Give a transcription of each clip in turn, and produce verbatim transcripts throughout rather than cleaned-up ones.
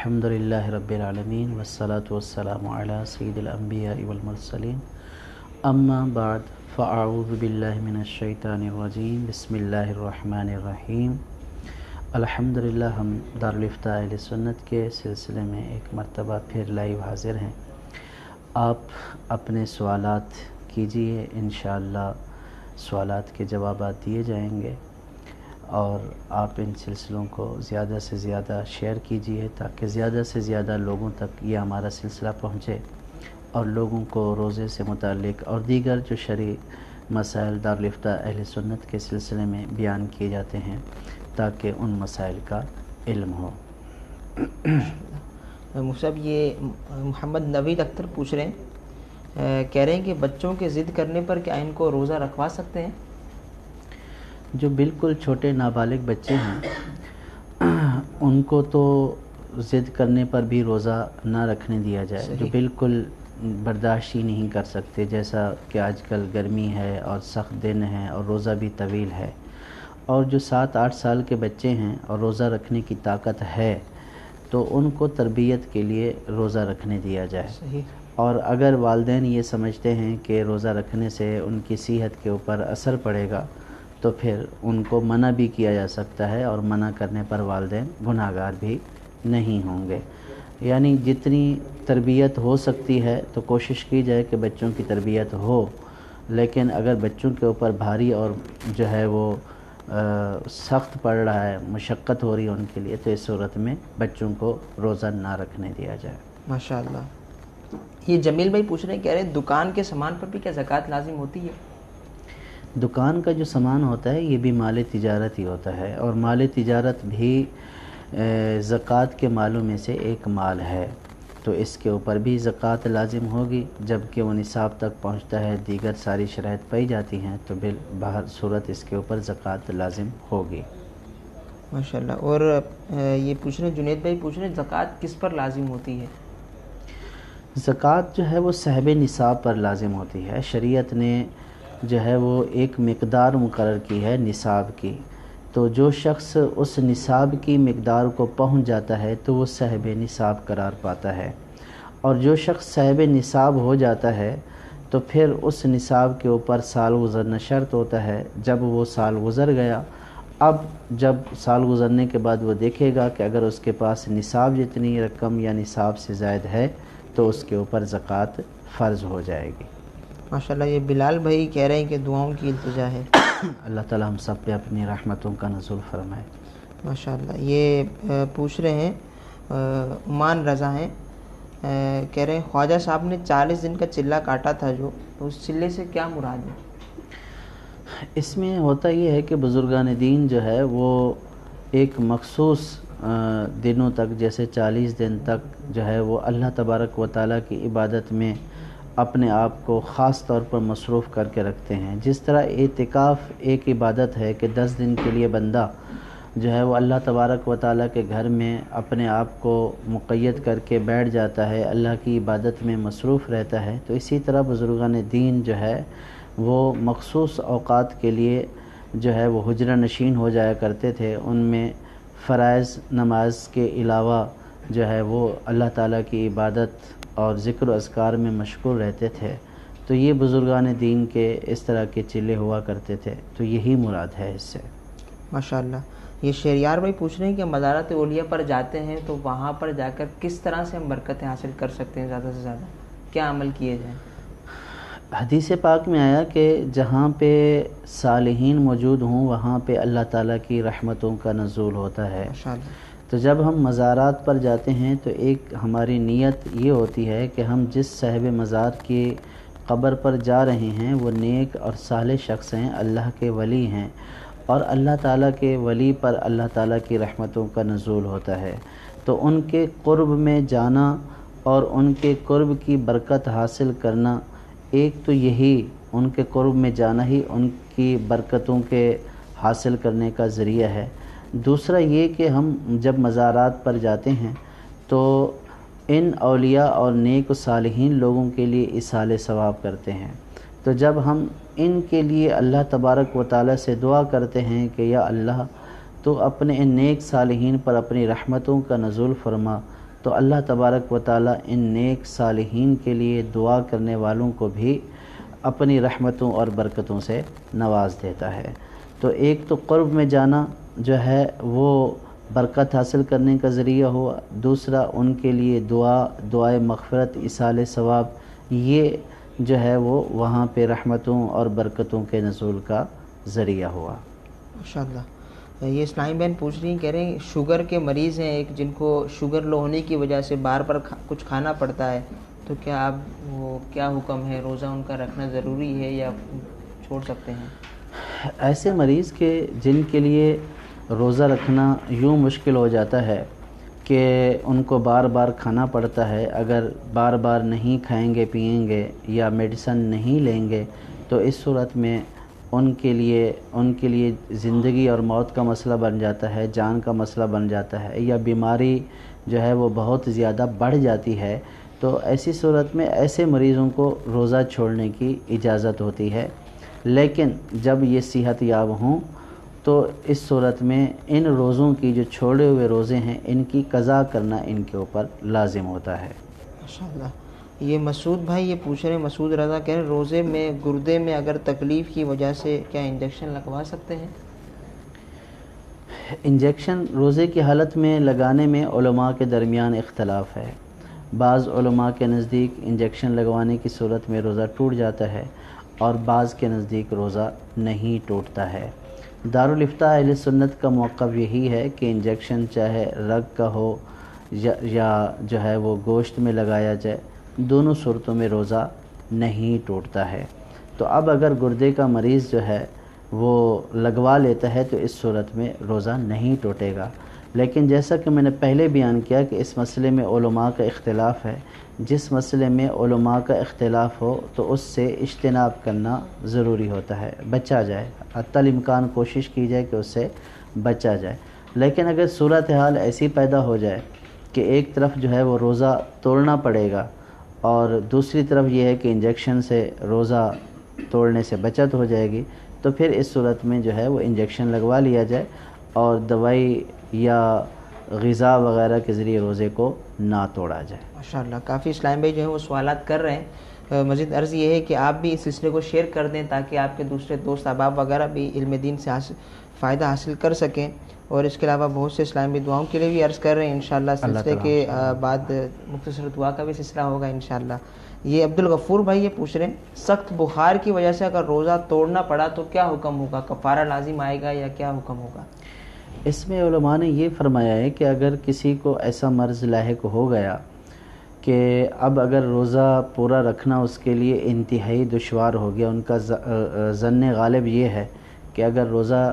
الحمدللہ رب العالمین والصلاة والسلام علی سید الانبیاء والمرسلین اما بعد فاعوذ باللہ من الشیطان الرجیم بسم اللہ الرحمن الرحیم۔ الحمدللہ ہم دارالفتاء اہل سنت کے سلسلے میں ایک مرتبہ پھر لائیو حاضر ہیں۔ آپ اپنے سوالات کیجئے، انشاءاللہ سوالات کے جوابات دیے جائیں گے، اور آپ ان سلسلوں کو زیادہ سے زیادہ شیئر کیجئے تاکہ زیادہ سے زیادہ لوگوں تک یہ ہمارا سلسلہ پہنچے اور لوگوں کو روزے سے متعلق اور دیگر جو شرعی مسائل دارالفتاء اہل سنت کے سلسلے میں بیان کیے جاتے ہیں تاکہ ان مسائل کا علم ہو۔ مصعب، یہ محمد نوید اختر پوچھ رہے ہیں، کہہ رہے ہیں کہ بچوں کے ضد کرنے پر کیا ان کو روزہ رکھوا سکتے ہیں؟ جو بالکل چھوٹے نابالغ بچے ہیں ان کو تو ضد کرنے پر بھی روزہ نہ رکھنے دیا جائے۔ صحیح۔ جو بالکل برداشت ہی نہیں کر سکتے، جیسا کہ آج کل گرمی ہے اور سخت دن ہے اور روزہ بھی طویل ہے، اور جو سات آٹھ سال کے بچے ہیں اور روزہ رکھنے کی طاقت ہے تو ان کو تربیت کے لیے روزہ رکھنے دیا جائے۔ صحیح۔ اور اگر والدین یہ سمجھتے ہیں کہ روزہ رکھنے سے ان کی صحت کے اوپر اثر پڑے گا تو پھر ان کو منع بھی کیا جا سکتا ہے، اور منع کرنے پر والدین گناہ گار بھی نہیں ہوں گے۔ یعنی جتنی تربیت ہو سکتی ہے تو کوشش کی جائے کہ بچوں کی تربیت ہو، لیکن اگر بچوں کے اوپر بھاری اور جو ہے وہ سخت پڑ رہا ہے، مشقت ہو رہی ہے ان کے لیے، تو اس صورت میں بچوں کو روزہ نہ رکھنے دیا جائے۔ ماشاءاللہ۔ یہ جمیل بھائی پوچھ رہے ہیں، کہہ رہے ہیں دکان کے سامان پر بھی کیا زکوٰۃ لازم ہوتی ہے؟ دکان کا جو سامان ہوتا ہے یہ بھی مال تجارت ہی ہوتا ہے، اور مال تجارت بھی زکوٰۃ کے مالوں میں سے ایک مال ہے، تو اس کے اوپر بھی زکوٰۃ لازم ہوگی جب کہ وہ نصاب تک پہنچتا ہے، دیگر ساری شرائط پائی جاتی ہیں تو بہر صورت اس کے اوپر زکوٰۃ لازم ہوگی۔ ماشاءاللہ۔ اور یہ پوچھ رہے ہیں، جنید بھائی پوچھ رہے ہیں، زکوٰۃ کس پر لازم ہوتی ہے؟ زکوٰۃ جو ہے وہ صاحب نصاب پر لازم ہوتی ہے۔ شریعت نے جو ہے وہ ایک مقدار مقرر کی ہے نصاب کی، تو جو شخص اس نصاب کی مقدار کو پہنچ جاتا ہے تو وہ صاحب نصاب قرار پاتا ہے، اور جو شخص صاحب نصاب ہو جاتا ہے تو پھر اس نصاب کے اوپر سال گزرنا شرط ہوتا ہے۔ جب وہ سال گزر گیا، اب جب سال گزرنے کے بعد وہ دیکھے گا کہ اگر اس کے پاس نصاب جتنی رقم یا نصاب سے زائد ہے تو اس کے اوپر زکوٰۃ فرض ہو جائے گی۔ ماشاءاللہ۔ یہ بلال بھائی کہہ رہے ہیں کہ دعاؤں کی التجا ہے۔ اللہ تعالی ہم سب پہ اپنی رحمتوں کا نزول فرمائے۔ ماشاءاللہ۔ یہ پوچھ رہے ہیں، عمان رضا ہیں، کہہ رہے ہیں خواجہ صاحب نے چالیس دن کا چلہ کاٹا تھا، جو تو اس چلے سے کیا مراد ہے؟ اس میں ہوتا یہ ہے کہ بزرگان دین جو ہے وہ ایک مخصوص دنوں تک، جیسے چالیس دن تک جو ہے وہ اللہ تبارک و تعالیٰ کی عبادت میں اپنے آپ کو خاص طور پر مصروف کر کے رکھتے ہیں۔ جس طرح اعتکاف ایک عبادت ہے کہ دس دن کے لیے بندہ جو ہے وہ اللہ تبارک و تعالیٰ کے گھر میں اپنے آپ کو مقید کر کے بیٹھ جاتا ہے، اللہ کی عبادت میں مصروف رہتا ہے، تو اسی طرح بزرگان دین جو ہے وہ مخصوص اوقات کے لیے جو ہے وہ حجرہ نشین ہو جایا کرتے تھے۔ ان میں فرائض نماز کے علاوہ جو ہے وہ اللہ تعالیٰ کی عبادت اور ذکر و اذکار میں مشغول رہتے تھے، تو یہ بزرگان دین کے اس طرح کے چلے ہوا کرتے تھے، تو یہی مراد ہے اس سے۔ ماشاءاللہ۔ یہ شہریار بھائی پوچھ رہے ہیں کہ مزارات اولیاء پر جاتے ہیں تو وہاں پر جا کر کس طرح سے ہم برکتیں حاصل کر سکتے ہیں، زیادہ سے زیادہ کیا عمل کیے جائیں؟ حدیث پاک میں آیا کہ جہاں پہ صالحین موجود ہوں وہاں پہ اللہ تعالیٰ کی رحمتوں کا نزول ہوتا ہے۔ ماشاءاللہ۔ تو جب ہم مزارات پر جاتے ہیں تو ایک ہماری نیت یہ ہوتی ہے کہ ہم جس صاحب مزار کی قبر پر جا رہے ہیں وہ نیک اور صالح شخص ہیں، اللہ کے ولی ہیں، اور اللہ تعالیٰ کے ولی پر اللہ تعالیٰ کی رحمتوں کا نزول ہوتا ہے، تو ان کے قرب میں جانا اور ان کے قرب کی برکت حاصل کرنا، ایک تو یہی ان کے قرب میں جانا ہی ان کی برکتوں کے حاصل کرنے کا ذریعہ ہے۔ دوسرا یہ کہ ہم جب مزارات پر جاتے ہیں تو ان اولیاء اور نیک و صالحین لوگوں کے لیے ایصال ثواب کرتے ہیں، تو جب ہم ان کے لیے اللہ تبارک و تعالیٰ سے دعا کرتے ہیں کہ یا اللہ تو اپنے ان نیک صالحین پر اپنی رحمتوں کا نزول فرما، تو اللہ تبارک و تعالیٰ ان نیک صالحین کے لیے دعا کرنے والوں کو بھی اپنی رحمتوں اور برکتوں سے نواز دیتا ہے۔ تو ایک تو قرب میں جانا جو ہے وہ برکت حاصل کرنے کا ذریعہ ہوا، دوسرا ان کے لیے دعا، دعائے مغفرت، ایصال ثواب، یہ جو ہے وہ وہاں پہ رحمتوں اور برکتوں کے نزول کا ذریعہ ہوا۔ ماشاءاللہ۔ یہ اسلامی بہن پوچھ رہی ہیں، کہہ رہے ہیں شوگر کے مریض ہیں ایک، جن کو شوگر لو ہونے کی وجہ سے بار بار کچھ کھانا پڑتا ہے، تو کیا آپ وہ کیا حکم ہے، روزہ ان کا رکھنا ضروری ہے یا چھوڑ سکتے ہیں؟ ایسے مریض کے جن کے لیے روزہ رکھنا یوں مشکل ہو جاتا ہے کہ ان کو بار بار کھانا پڑتا ہے، اگر بار بار نہیں کھائیں گے پئیں گے یا میڈیسن نہیں لیں گے تو اس صورت میں ان کے لیے ان کے لیے زندگی اور موت کا مسئلہ بن جاتا ہے، جان کا مسئلہ بن جاتا ہے، یا بیماری جو ہے وہ بہت زیادہ بڑھ جاتی ہے۔ تو ایسی صورت میں ایسے مریضوں کو روزہ چھوڑنے کی اجازت ہوتی ہے، لیکن جب یہ صحت یاب ہوں تو اس صورت میں ان روزوں کی جو چھوڑے ہوئے روزے ہیں ان کی قضا کرنا ان کے اوپر لازم ہوتا ہے۔ ماشاءاللہ۔ یہ مسعود بھائی یہ پوچھ رہے ہیں، مسعود رضا کہہ رہے ہیں روزے میں گردے میں اگر تکلیف کی وجہ سے کیا انجیکشن لگوا سکتے ہیں؟ انجیکشن روزے کی حالت میں لگانے میں علماء کے درمیان اختلاف ہے۔ بعض علماء کے نزدیک انجیکشن لگوانے کی صورت میں روزہ ٹوٹ جاتا ہے اور بعض کے نزدیک روزہ نہیں ٹوٹتا ہے۔ دارالافتاء اہل سنت کا موقف یہی ہے کہ انجیکشن چاہے رگ کا ہو یا یا جو ہے وہ گوشت میں لگایا جائے، دونوں صورتوں میں روزہ نہیں ٹوٹتا ہے۔ تو اب اگر گردے کا مریض جو ہے وہ لگوا لیتا ہے تو اس صورت میں روزہ نہیں ٹوٹے گا، لیکن جیسا کہ میں نے پہلے بیان کیا کہ اس مسئلے میں علماء کا اختلاف ہے، جس مسئلے میں علماء کا اختلاف ہو تو اس سے اجتناب کرنا ضروری ہوتا ہے، بچا جائے، حتی الامکان کوشش کی جائے کہ اس سے بچا جائے۔ لیکن اگر صورتحال ایسی پیدا ہو جائے کہ ایک طرف جو ہے وہ روزہ توڑنا پڑے گا اور دوسری طرف یہ ہے کہ انجیکشن سے روزہ توڑنے سے بچت ہو جائے گی، تو پھر اس صورت میں جو ہے وہ انجیکشن لگوا لیا جائے اور دوائی یا غذا وغیرہ کے ذریعے روزے کو نہ توڑا جائے۔ ماشاءاللہ۔ کافی اسلام بھائی جو ہے وہ سوالات کر رہے ہیں، مزید عرض یہ ہے کہ آپ بھی اس سلسلے کو شیئر کر دیں تاکہ آپ کے دوسرے دوست احباب وغیرہ بھی علم دین سے حاصل فائدہ حاصل کر سکیں، اور اس کے علاوہ بہت سے اسلامی دعاؤں کے لیے بھی عرض کر رہے ہیں۔ انشاءاللہ سلسلے کے بعد مختصر دعا کا بھی سلسلہ ہوگا انشاءاللہ۔ یہ عبدالغفور بھائی یہ پوچھ رہے ہیں سخت بخار کی وجہ سے اگر روزہ توڑنا پڑا تو کیا حکم ہوگا، کفارہ لازم آئے گا یا کیا حکم ہوگا؟ اس میں علماء نے یہ فرمایا ہے کہ اگر کسی کو ایسا مرض لاحق ہو گیا کہ اب اگر روزہ پورا رکھنا اس کے لیے انتہائی دشوار ہو گیا، ان کا ظن غالب یہ ہے کہ اگر روزہ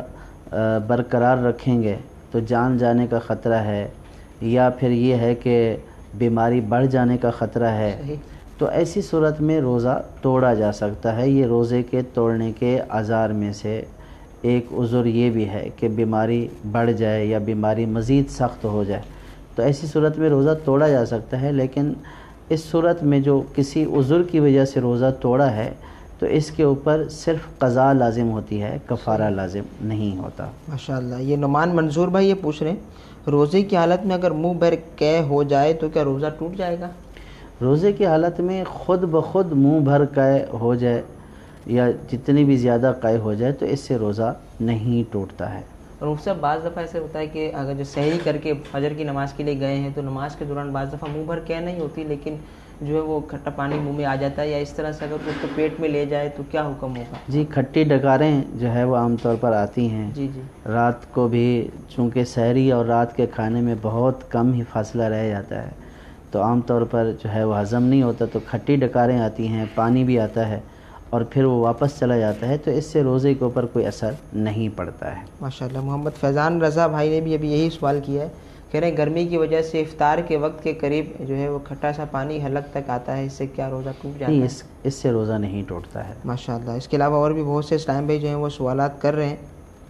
برقرار رکھیں گے تو جان جانے کا خطرہ ہے یا پھر یہ ہے کہ بیماری بڑھ جانے کا خطرہ ہے، تو ایسی صورت میں روزہ توڑا جا سکتا ہے۔ یہ روزے کے توڑنے کے اعذار میں سے ایک عذر یہ بھی ہے کہ بیماری بڑھ جائے یا بیماری مزید سخت ہو جائے، تو ایسی صورت میں روزہ توڑا جا سکتا ہے۔ لیکن اس صورت میں جو کسی عذر کی وجہ سے روزہ توڑا ہے تو اس کے اوپر صرف قضا لازم ہوتی ہے، کفارہ لازم نہیں ہوتا۔ ماشاءاللہ۔ یہ نعمان منظور بھائی یہ پوچھ رہے ہیں روزے کی حالت میں اگر منہ بھر قے ہو جائے تو کیا روزہ ٹوٹ جائے گا؟ روزے کی حالت میں خود بخود منہ بھر قے ہو جائے یا جتنی بھی زیادہ قے ہو جائے تو اس سے روزہ نہیں ٹوٹتا ہے۔ اور اس سے بعض دفعہ ایسے ہوتا ہے کہ اگر جو سحری کر کے فجر کی نماز کے لیے گئے ہیں تو نماز کے دوران بعض دفعہ منہ بھر قے نہیں ہوتی لیکن جو ہے وہ کھٹا پانی منہ میں آ جاتا ہے، یا اس طرح سے اگر اس کو پیٹ میں لے جائے تو کیا حکم ہوگا؟ جی، کھٹی ڈکاریں جو ہے وہ عام طور پر آتی ہیں۔ جی جی رات کو بھی چونکہ سحری اور رات کے کھانے میں بہت کم ہی فاصلہ رہ جاتا ہے تو عام طور پر جو ہے وہ ہضم نہیں ہوتا، تو کھٹی ڈکاریں آتی ہیں، پانی بھی آتا ہے اور پھر وہ واپس چلا جاتا ہے، تو اس سے روزے کے اوپر کوئی اثر نہیں پڑتا ہے۔ ماشاءاللہ۔ محمد فیضان رضا بھائی نے بھی ابھی یہی سوال کیا ہے، کہہ رہے ہیں گرمی کی وجہ سے افطار کے وقت کے قریب جو ہے وہ کھٹا سا پانی حلق تک آتا ہے، اس سے کیا روزہ ٹوٹ جاتا ہے؟ نہیں، اس اس سے روزہ نہیں ٹوٹتا ہے۔ ماشاءاللہ۔ اس کے علاوہ اور بھی بہت سے اسلام بھائی جو ہیں وہ سوالات کر رہے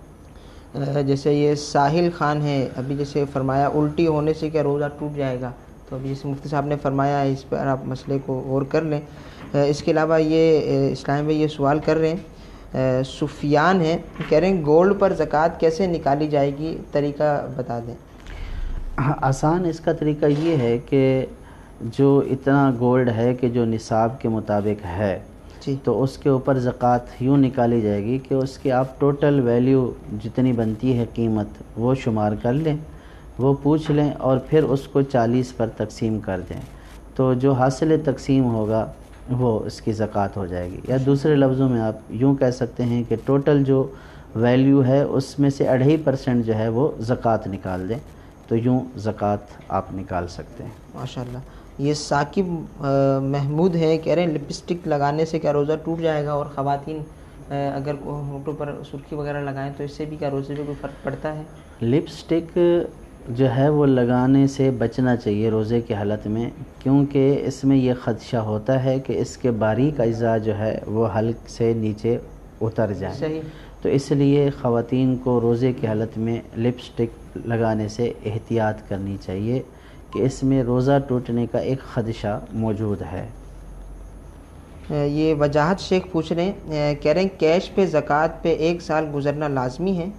ہیں، جیسے یہ ساحل خان ہے، ابھی جیسے فرمایا الٹی ہونے سے کیا روزہ ٹوٹ جائے گا، تو ابھی جیسے مفتی صاحب نے فرمایا ہے اس پر آپ مسئلے کو غور کر لیں۔ اس کے علاوہ یہ اسلام بھائی یہ سوال کر رہے ہیں، سفیان ہیں، کہہ رہے ہیں گولڈ پر زکوٰۃ کیسے نکالی جائے گی، طریقہ بتا دیں۔ آسان اس کا طریقہ یہ ہے کہ جو اتنا گولڈ ہے کہ جو نصاب کے مطابق ہے جی تو اس کے اوپر زکوٰۃ یوں نکالی جائے گی کہ اس کی آپ ٹوٹل ویلیو جتنی بنتی ہے قیمت وہ شمار کر لیں، وہ پوچھ لیں اور پھر اس کو چالیس پر تقسیم کر دیں، تو جو حاصل تقسیم ہوگا وہ اس کی زکوٰۃ ہو جائے گی۔ یا دوسرے لفظوں میں آپ یوں کہہ سکتے ہیں کہ ٹوٹل جو ویلیو ہے اس میں سے اڑھائی پرسنٹ جو ہے وہ زکوٰۃ نکال دیں، تو یوں زکوٰۃ آپ نکال سکتے ہیں۔ ماشاءاللہ۔ یہ ثاقب محمود ہے، کہہ رہے ہیں لپسٹک لگانے سے کیا روزہ ٹوٹ جائے گا، اور خواتین اگر ہونٹوں پر سرخی وغیرہ لگائیں تو اس سے بھی کیا روزے پہ کوئی فرق پڑتا ہے؟ لپسٹک جو ہے وہ لگانے سے بچنا چاہیے روزے کی حالت میں، کیونکہ اس میں یہ خدشہ ہوتا ہے کہ اس کے باریک اجزاء جو ہے وہ حلق سے نیچے اتر جائیں۔ صحیح۔ تو اس لیے خواتین کو روزے کی حالت میں لپسٹک لگانے سے احتیاط کرنی چاہیے کہ اس میں روزہ ٹوٹنے کا ایک خدشہ موجود ہے۔ یہ وجاہت شیخ پوچھ رہے ہیں، کہہ رہے ہیں کیش پہ زکوٰۃ پہ ایک سال گزرنا لازمی ہے؟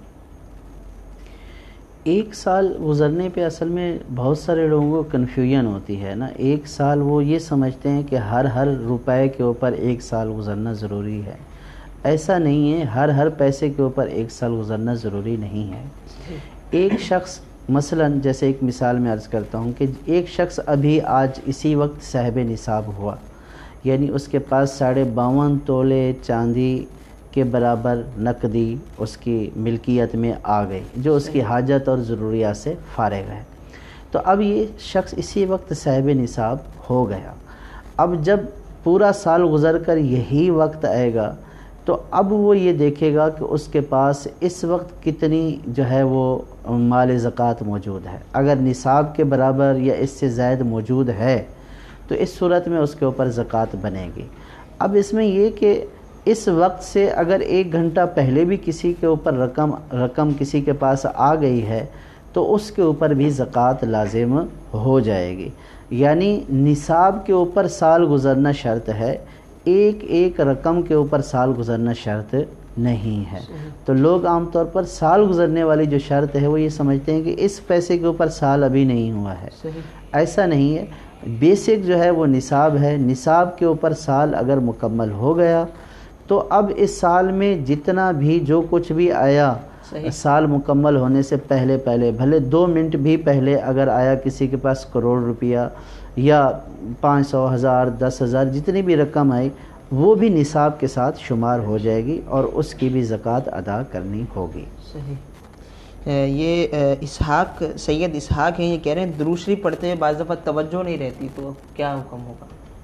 ایک سال گزرنے پہ اصل میں بہت سارے لوگوں کو کنفیوژن ہوتی ہے نا، ایک سال وہ یہ سمجھتے ہیں کہ ہر ہر روپے کے اوپر ایک سال گزرنا ضروری ہے، ایسا نہیں ہے، ہر ہر پیسے کے اوپر ایک سال گزرنا ضروری نہیں ہے۔ ایک شخص مثلا جیسے ایک مثال میں عرض کرتا ہوں کہ ایک شخص ابھی آج اسی وقت صاحب نصاب ہوا، یعنی اس کے پاس ساڑھے باون تولے چاندی کے برابر نقدی اس کی ملکیت میں آ گئی، جو اس کی حاجت اور ضروریات سے فارغ ہے، تو اب یہ شخص اسی وقت صاحب نصاب ہو گیا۔ اب جب پورا سال گزر کر یہی وقت آئے گا تو اب وہ یہ دیکھے گا کہ اس کے پاس اس وقت کتنی جو ہے وہ مال زکوٰۃ موجود ہے، اگر نصاب کے برابر یا اس سے زائد موجود ہے تو اس صورت میں اس کے اوپر زکوٰۃ بنے گی۔ اب اس میں یہ کہ اس وقت سے اگر ایک گھنٹہ پہلے بھی کسی کے اوپر رقم رقم کسی کے پاس آ گئی ہے تو اس کے اوپر بھی زکوٰۃ لازم ہو جائے گی، یعنی نصاب کے اوپر سال گزرنا شرط ہے، ایک ایک رقم کے اوپر سال گزرنا شرط نہیں ہے۔ تو لوگ عام طور پر سال گزرنے والی جو شرط ہے وہ یہ سمجھتے ہیں کہ اس پیسے کے اوپر سال ابھی نہیں ہوا ہے، ایسا نہیں ہے، بیسک جو ہے وہ نصاب ہے، نصاب کے اوپر سال اگر مکمل ہو گیا تو اب اس سال میں جتنا بھی جو کچھ بھی آیا سال مکمل ہونے سے پہلے پہلے بھلے دو منٹ بھی پہلے اگر آیا کسی کے پاس کروڑ روپیہ یا پانچ سو ہزار دس ہزار جتنی بھی رقم آئی وہ بھی نصاب کے ساتھ شمار ہو جائے گی اور اس کی بھی زکوٰۃ ادا کرنی ہوگی۔ صحیح۔ یہ اسحاق سید اسحاق ہیں، یہ کہہ رہے ہیں درود شریف پڑھتے ہیں بعض دفعہ توجہ نہیں رہتی، تو کیا حکم ہوگا؟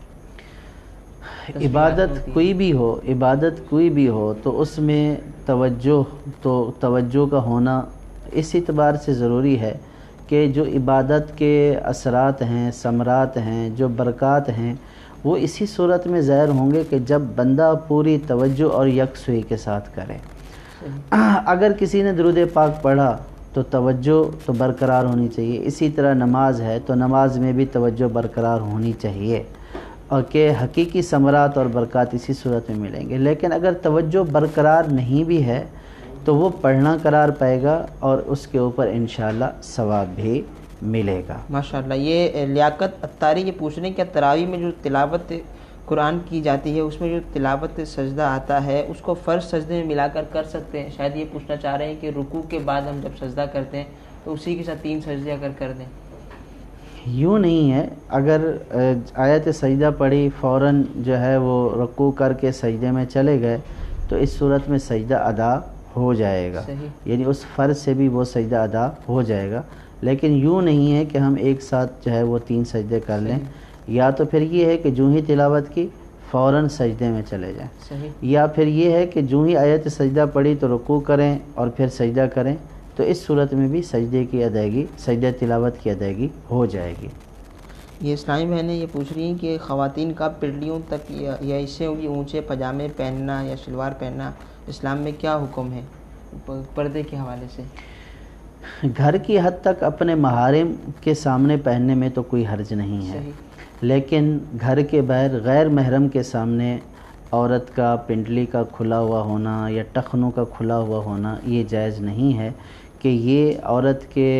عبادت کوئی بھی ہو عبادت کوئی بھی ہو تو اس میں توجہ تو توجہ کا ہونا اس اعتبار سے ضروری ہے کہ جو عبادت کے اثرات ہیں، ثمرات ہیں، جو برکات ہیں، وہ اسی صورت میں ظاہر ہوں گے کہ جب بندہ پوری توجہ اور یکسوئی کے ساتھ کرے۔ اگر کسی نے درود پاک پڑھا تو توجہ تو برقرار ہونی چاہیے، اسی طرح نماز ہے تو نماز میں بھی توجہ برقرار ہونی چاہیے، اور کہ حقیقی ثمرات اور برکات اسی صورت میں ملیں گے۔ لیکن اگر توجہ برقرار نہیں بھی ہے تو وہ پڑھنا قرار پائے گا اور اس کے اوپر انشاءاللہ ثواب بھی ملے گا۔ ماشاءاللہ۔ یہ لیاقت اتاری یہ پوچھ رہے ہیں کہ تراویح میں جو تلاوت قرآن کی جاتی ہے اس میں جو تلاوت سجدہ آتا ہے اس کو فرض سجدے میں ملا کر کر سکتے ہیں؟ شاید یہ پوچھنا چاہ رہے ہیں کہ رکوع کے بعد ہم جب سجدہ کرتے ہیں تو اسی کے ساتھ تین سجدے اگر کر دیں۔ یوں نہیں ہے، اگر آیت سجدہ پڑھی فوراً جو ہے وہ رکوع کر کے سجدے میں چلے گئے تو اس صورت میں سجدہ ادا ہو جائے گا، یعنی اس فرض سے بھی وہ سجدہ ادا ہو جائے گا، لیکن یوں نہیں ہے کہ ہم ایک ساتھ جو ہے وہ تین سجدے کر لیں، یا تو پھر یہ ہے کہ جو ہی تلاوت کی فوراً سجدے میں چلے جائیں، یا پھر یہ ہے کہ جو ہی آیت سجدہ پڑھی تو رکوع کریں اور پھر سجدہ کریں، تو اس صورت میں بھی سجدے کی ادائیگی سجدہ تلاوت کی ادائیگی ہو جائے گی۔ یہ اسلامی بہنیں یہ پوچھ رہی ہیں کہ خواتین کا پنڈلیوں تک یا اس سے بھی اونچے پاجامے پہننا یا شلوار پہننا اسلام میں کیا حکم ہے پردے کے حوالے سے؟ گھر کی حد تک اپنے محارم کے سامنے پہننے میں تو کوئی حرج نہیں ہے، لیکن گھر کے باہر غیر محرم کے سامنے عورت کا پنڈلی کا کھلا ہوا ہونا یا ٹخنوں کا کھلا ہوا ہونا یہ جائز نہیں ہے کہ یہ عورت کے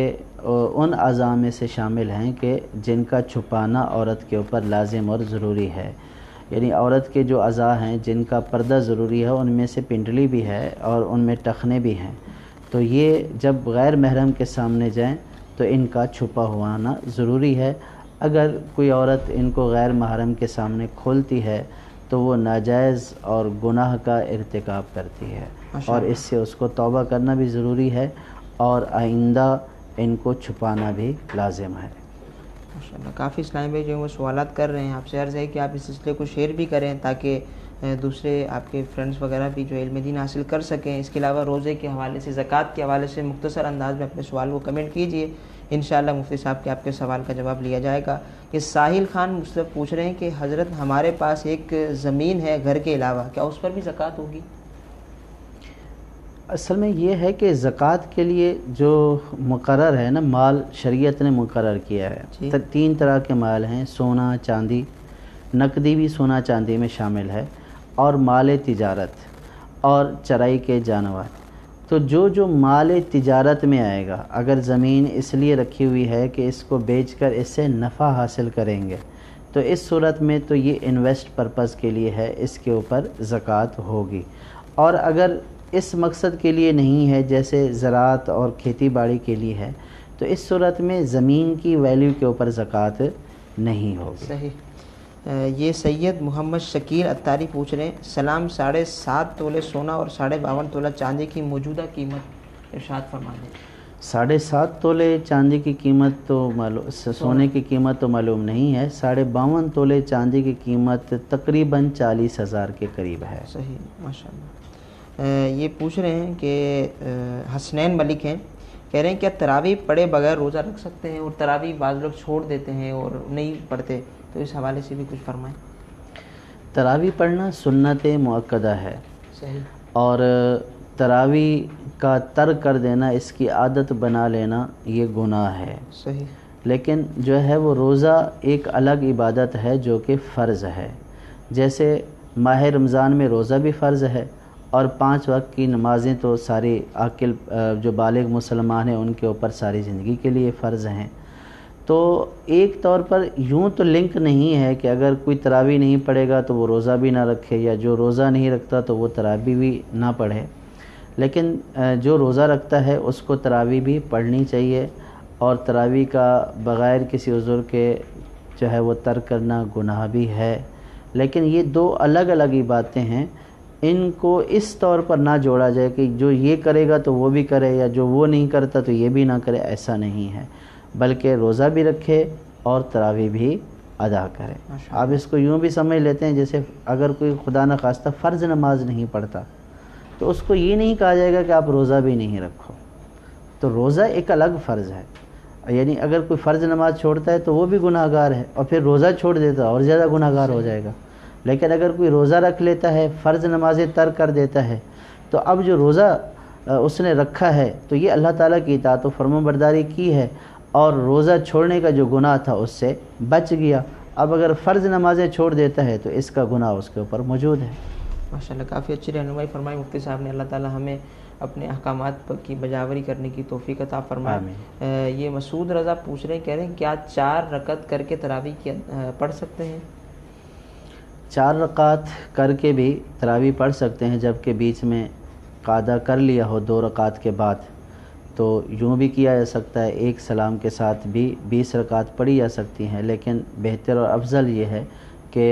ان اعضاء میں سے شامل ہیں کہ جن کا چھپانا عورت کے اوپر لازم اور ضروری ہے. یعنی عورت کے جو اعضاء ہیں جن کا پردہ ضروری ہے ان میں سے پنڈلی بھی ہے اور ان میں ٹخنے بھی ہیں. تو یہ جب غیر محرم کے سامنے جائیں تو ان کا چھپا ہوانا ضروری ہے. اگر کوئی عورت ان کو غیر محرم کے سامنے کھولتی ہے تو وہ ناجائز اور گناہ کا ارتکاب کرتی ہے اور اس سے اس کو توبہ کرنا بھی ضروری ہے اور آئندہ ان کو چھپانا بھی لازم ہے. ماشاءاللہ کافی اسلامی بھائی جو ہیں وہ سوالات کر رہے ہیں. آپ سے عرض ہے کہ آپ اس سلسلے کو شیئر بھی کریں تاکہ دوسرے آپ کے فرینڈز وغیرہ بھی جو علم دین حاصل کر سکیں. اس کے علاوہ روزے کے حوالے سے، زکوٰۃ کے حوالے سے مختصر انداز میں اپنے سوال کو کمنٹ کیجئے. انشاءاللہ مفتی صاحب کے آپ کے سوال کا جواب لیا جائے گا. کہ ساحل خان مجھ سے پوچھ رہے ہیں کہ حضرت ہمارے پاس ایک زمین ہے گھر کے علاوہ، کیا اس پر بھی زکوٰۃ ہوگی؟ اصل میں یہ ہے کہ زکوٰۃ کے لیے جو مقرر ہے نا مال شریعت نے مقرر کیا ہے. جی. تین طرح کے مال ہیں، سونا چاندی، نقدی بھی سونا چاندی میں شامل ہے، اور مال تجارت اور چرائی کے جانور. تو جو جو مال تجارت میں آئے گا، اگر زمین اس لیے رکھی ہوئی ہے کہ اس کو بیچ کر اس سے نفع حاصل کریں گے تو اس صورت میں تو یہ انویسٹ پرپز کے لیے ہے، اس کے اوپر زکوٰۃ ہوگی. اور اگر اس مقصد کے لیے نہیں ہے جیسے زراعت اور کھیتی باڑی کے لیے ہے تو اس صورت میں زمین کی ویلیو کے اوپر زکوٰۃ نہیں ہوگی. صحیح. یہ سید محمد شکیل اتاری پوچھ رہے ہیں، سلام، ساڑھے سات تولے سونا اور ساڑھے باون تولہ چاندی کی موجودہ قیمت ارشاد فرما دیں. ساڑھے سات تولے چاندی کی قیمت تو معلوم، سونے کی قیمت تو معلوم نہیں ہے. ساڑھے باون تولے چاندی کی قیمت تقریباً چالیس ہزار کے قریب ہے. صحیح، ماشاء اللہ. یہ پوچھ رہے ہیں کہ حسنین ملک ہیں، کہہ رہے ہیں کیا تراویح پڑھے بغیر روزہ رکھ سکتے ہیں؟ اور تراویح بعض لوگ چھوڑ دیتے ہیں اور نہیں پڑھتے، تو اس حوالے سے بھی کچھ فرمائیں. تراویح پڑھنا سنت مؤکدہ ہے. صحیح. اور تراویح کا ترک کر دینا، اس کی عادت بنا لینا، یہ گناہ ہے. صحیح. لیکن جو ہے وہ روزہ ایک الگ عبادت ہے جو کہ فرض ہے. جیسے ماہ رمضان میں روزہ بھی فرض ہے اور پانچ وقت کی نمازیں تو ساری عاقل جو بالغ مسلمان ہیں ان کے اوپر ساری زندگی کے لیے فرض ہیں. تو ایک طور پر یوں تو لنک نہیں ہے کہ اگر کوئی تراویح نہیں پڑھے گا تو وہ روزہ بھی نہ رکھے، یا جو روزہ نہیں رکھتا تو وہ تراویح بھی نہ پڑھے. لیکن جو روزہ رکھتا ہے اس کو تراویح بھی پڑھنی چاہیے، اور تراویح کا بغیر کسی عذر کے جو ہے وہ ترک کرنا گناہ بھی ہے. لیکن یہ دو الگ الگ ہی باتیں ہیں، ان کو اس طور پر نہ جوڑا جائے کہ جو یہ کرے گا تو وہ بھی کرے، یا جو وہ نہیں کرتا تو یہ بھی نہ کرے. ایسا نہیں ہے، بلکہ روزہ بھی رکھے اور تراویح بھی ادا کرے. آپ اس کو یوں بھی سمجھ لیتے ہیں جیسے اگر کوئی خدا نخواستہ فرض نماز نہیں پڑھتا تو اس کو یہ نہیں کہا جائے گا کہ آپ روزہ بھی نہیں رکھو. تو روزہ ایک الگ فرض ہے. یعنی اگر کوئی فرض نماز چھوڑتا ہے تو وہ بھی گناہ گار ہے، اور پھر روزہ چھوڑ دیتا ہے اور زیادہ گناہ گار ہو جائے گا. لیکن اگر کوئی روزہ رکھ لیتا ہے، فرض نمازیں ترک کر دیتا ہے، تو اب جو روزہ اس نے رکھا ہے تو یہ اللہ تعالیٰ کی اطاعت و فرما برداری کی ہے، اور روزہ چھوڑنے کا جو گناہ تھا اس سے بچ گیا. اب اگر فرض نمازیں چھوڑ دیتا ہے تو اس کا گناہ اس کے اوپر موجود ہے. ماشاءاللہ کافی اچھی رہنمائی فرمائی مفتی صاحب نے. اللہ تعالیٰ ہمیں اپنے احکامات کی بجاوری کرنے کی توفیق عطا فرمائے. یہ مسعود رضا پوچھ رہے ہیں، کہہ رہے ہیں کیا چار رکعت کر کے تراویح کی پڑھ سکتے ہیں؟ چار رکعت کر کے بھی تراویح پڑھ سکتے ہیں، جبکہ بیچ میں قعدہ کر لیا ہو دو رکعت کے بعد تو یوں بھی کیا جا سکتا ہے. ایک سلام کے ساتھ بھی بیس رکعت پڑھی جا سکتی ہیں، لیکن بہتر اور افضل یہ ہے کہ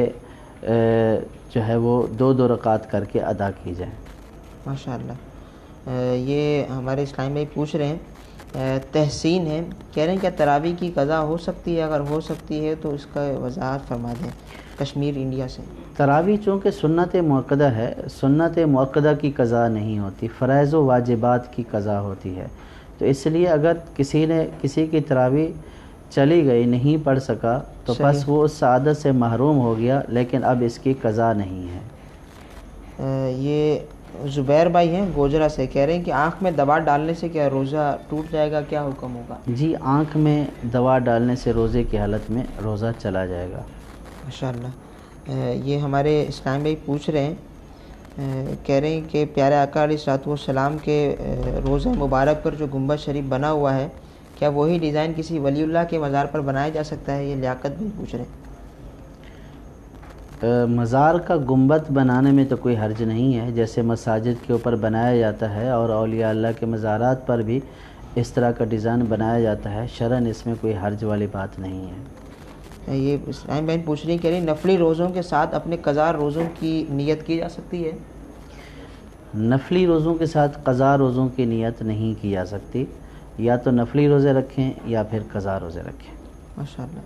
جو ہے وہ دو دو رکعت کر کے ادا کی جائیں. ماشاءاللہ. یہ ہمارے اسلام بھائی پوچھ رہے ہیں، تحسین ہے، کہہ رہے ہیں کیا تراویح کی قضا ہو سکتی ہے؟ اگر ہو سکتی ہے تو اس کا وضاحت فرما دیں. کشمیر انڈیا سے. تراویح چونکہ سنت مؤکدہ ہے، سنت مؤکدہ کی قضا نہیں ہوتی، فرائض و واجبات کی قضا ہوتی ہے. تو اس لیے اگر کسی نے کسی کی تراویح چلی گئی، نہیں پڑھ سکا، تو بس وہ اس سعادت سے محروم ہو گیا، لیکن اب اس کی قضا نہیں ہے. یہ زبیر بھائی ہیں گوجرا سے، کہہ رہے ہیں کہ آنکھ میں دوا ڈالنے سے کیا روزہ ٹوٹ جائے گا؟ کیا حکم ہوگا؟ جی، آنکھ میں دوا ڈالنے سے روزے کی حالت میں روزہ چلا جائے گا. ماشاءاللہ. یہ ہمارے اسلام بھائی پوچھ رہے ہیں، کہہ رہے ہیں کہ پیارے آقا علیہ الصلوۃ والسلام کے روزہ مبارک پر جو گنبد شریف بنا ہوا ہے، کیا وہی ڈیزائن کسی ولی اللہ کے مزار پر بنایا جا سکتا ہے؟ یہ لیاقت بھی پوچھ رہے ہیں۔ مزار کا گنبد بنانے میں تو کوئی حرج نہیں ہے، جیسے مساجد کے اوپر بنایا جاتا ہے اور اولیاء اللہ کے مزارات پر بھی اس طرح کا ڈیزائن بنایا جاتا ہے، شرعاً اس میں کوئی حرج والی بات نہیں ہے۔ یہ اسلام بہن پوچھ رہی کہہ رہی نفلی روزوں کے ساتھ اپنے قضا روزوں کی نیت کی جا سکتی ہے؟ نفلی روزوں کے ساتھ قضا روزوں کی نیت نہیں کی جا سکتی، یا تو نفلی روزے رکھیں یا پھر قضا روزے رکھیں۔ ماشاءاللہ۔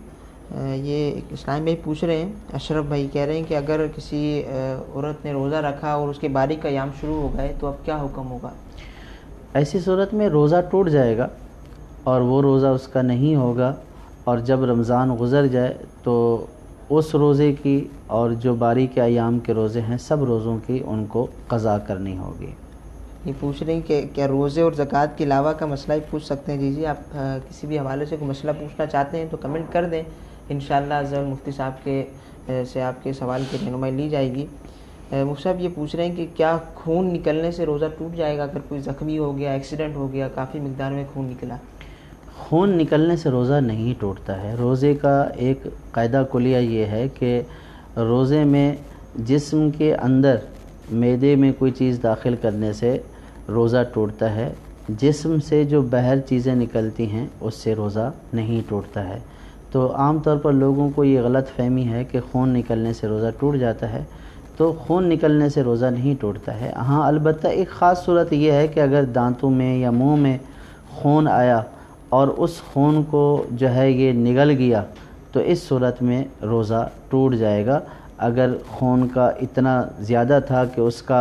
یہ اسلام بھائی پوچھ رہے ہیں، اشرف بھائی کہہ رہے ہیں کہ اگر کسی عورت نے روزہ رکھا اور اس کے باری کا ایام شروع ہو گئے تو اب کیا حکم ہوگا؟ ایسی صورت میں روزہ ٹوٹ جائے گا اور وہ روزہ اس کا نہیں ہوگا، اور جب رمضان گزر جائے تو اس روزے کی اور جو باری کے ایام کے روزے ہیں سب روزوں کی ان کو قضا کرنی ہوگی۔ یہ پوچھ رہے ہیں کہ کیا روزے اور زکوٰۃ کے علاوہ کا مسئلہ ہی پوچھ سکتے ہیں؟ جی جی آپ کسی بھی حوالے سے کوئی مسئلہ پوچھنا چاہتے ہیں تو کمنٹ کر دیں، انشاءاللہ ضرور مفتی صاحب کے سے آپ کے سوال کی رہنمائی لی جائے گی۔ مفتی صاحب یہ پوچھ رہے ہیں کہ کیا خون نکلنے سے روزہ ٹوٹ جائے گا؟ اگر کوئی زخمی ہو گیا، ایکسیڈنٹ ہو گیا، کافی مقدار میں خون نکلا؟ خون نکلنے سے روزہ نہیں ٹوٹتا ہے۔ روزے کا ایک قاعدہ کلیہ یہ ہے کہ روزے میں جسم کے اندر معدے میں کوئی چیز داخل کرنے سے روزہ ٹوٹتا ہے، جسم سے جو باہر چیزیں نکلتی ہیں اس سے روزہ نہیں ٹوٹتا ہے۔ تو عام طور پر لوگوں کو یہ غلط فہمی ہے کہ خون نکلنے سے روزہ ٹوٹ جاتا ہے، تو خون نکلنے سے روزہ نہیں ٹوٹتا ہے۔ ہاں البتہ ایک خاص صورت یہ ہے کہ اگر دانتوں میں یا منہ میں خون آیا اور اس خون کو جو ہے یہ نگل گیا تو اس صورت میں روزہ ٹوٹ جائے گا۔ اگر خون کا اتنا زیادہ تھا کہ اس کا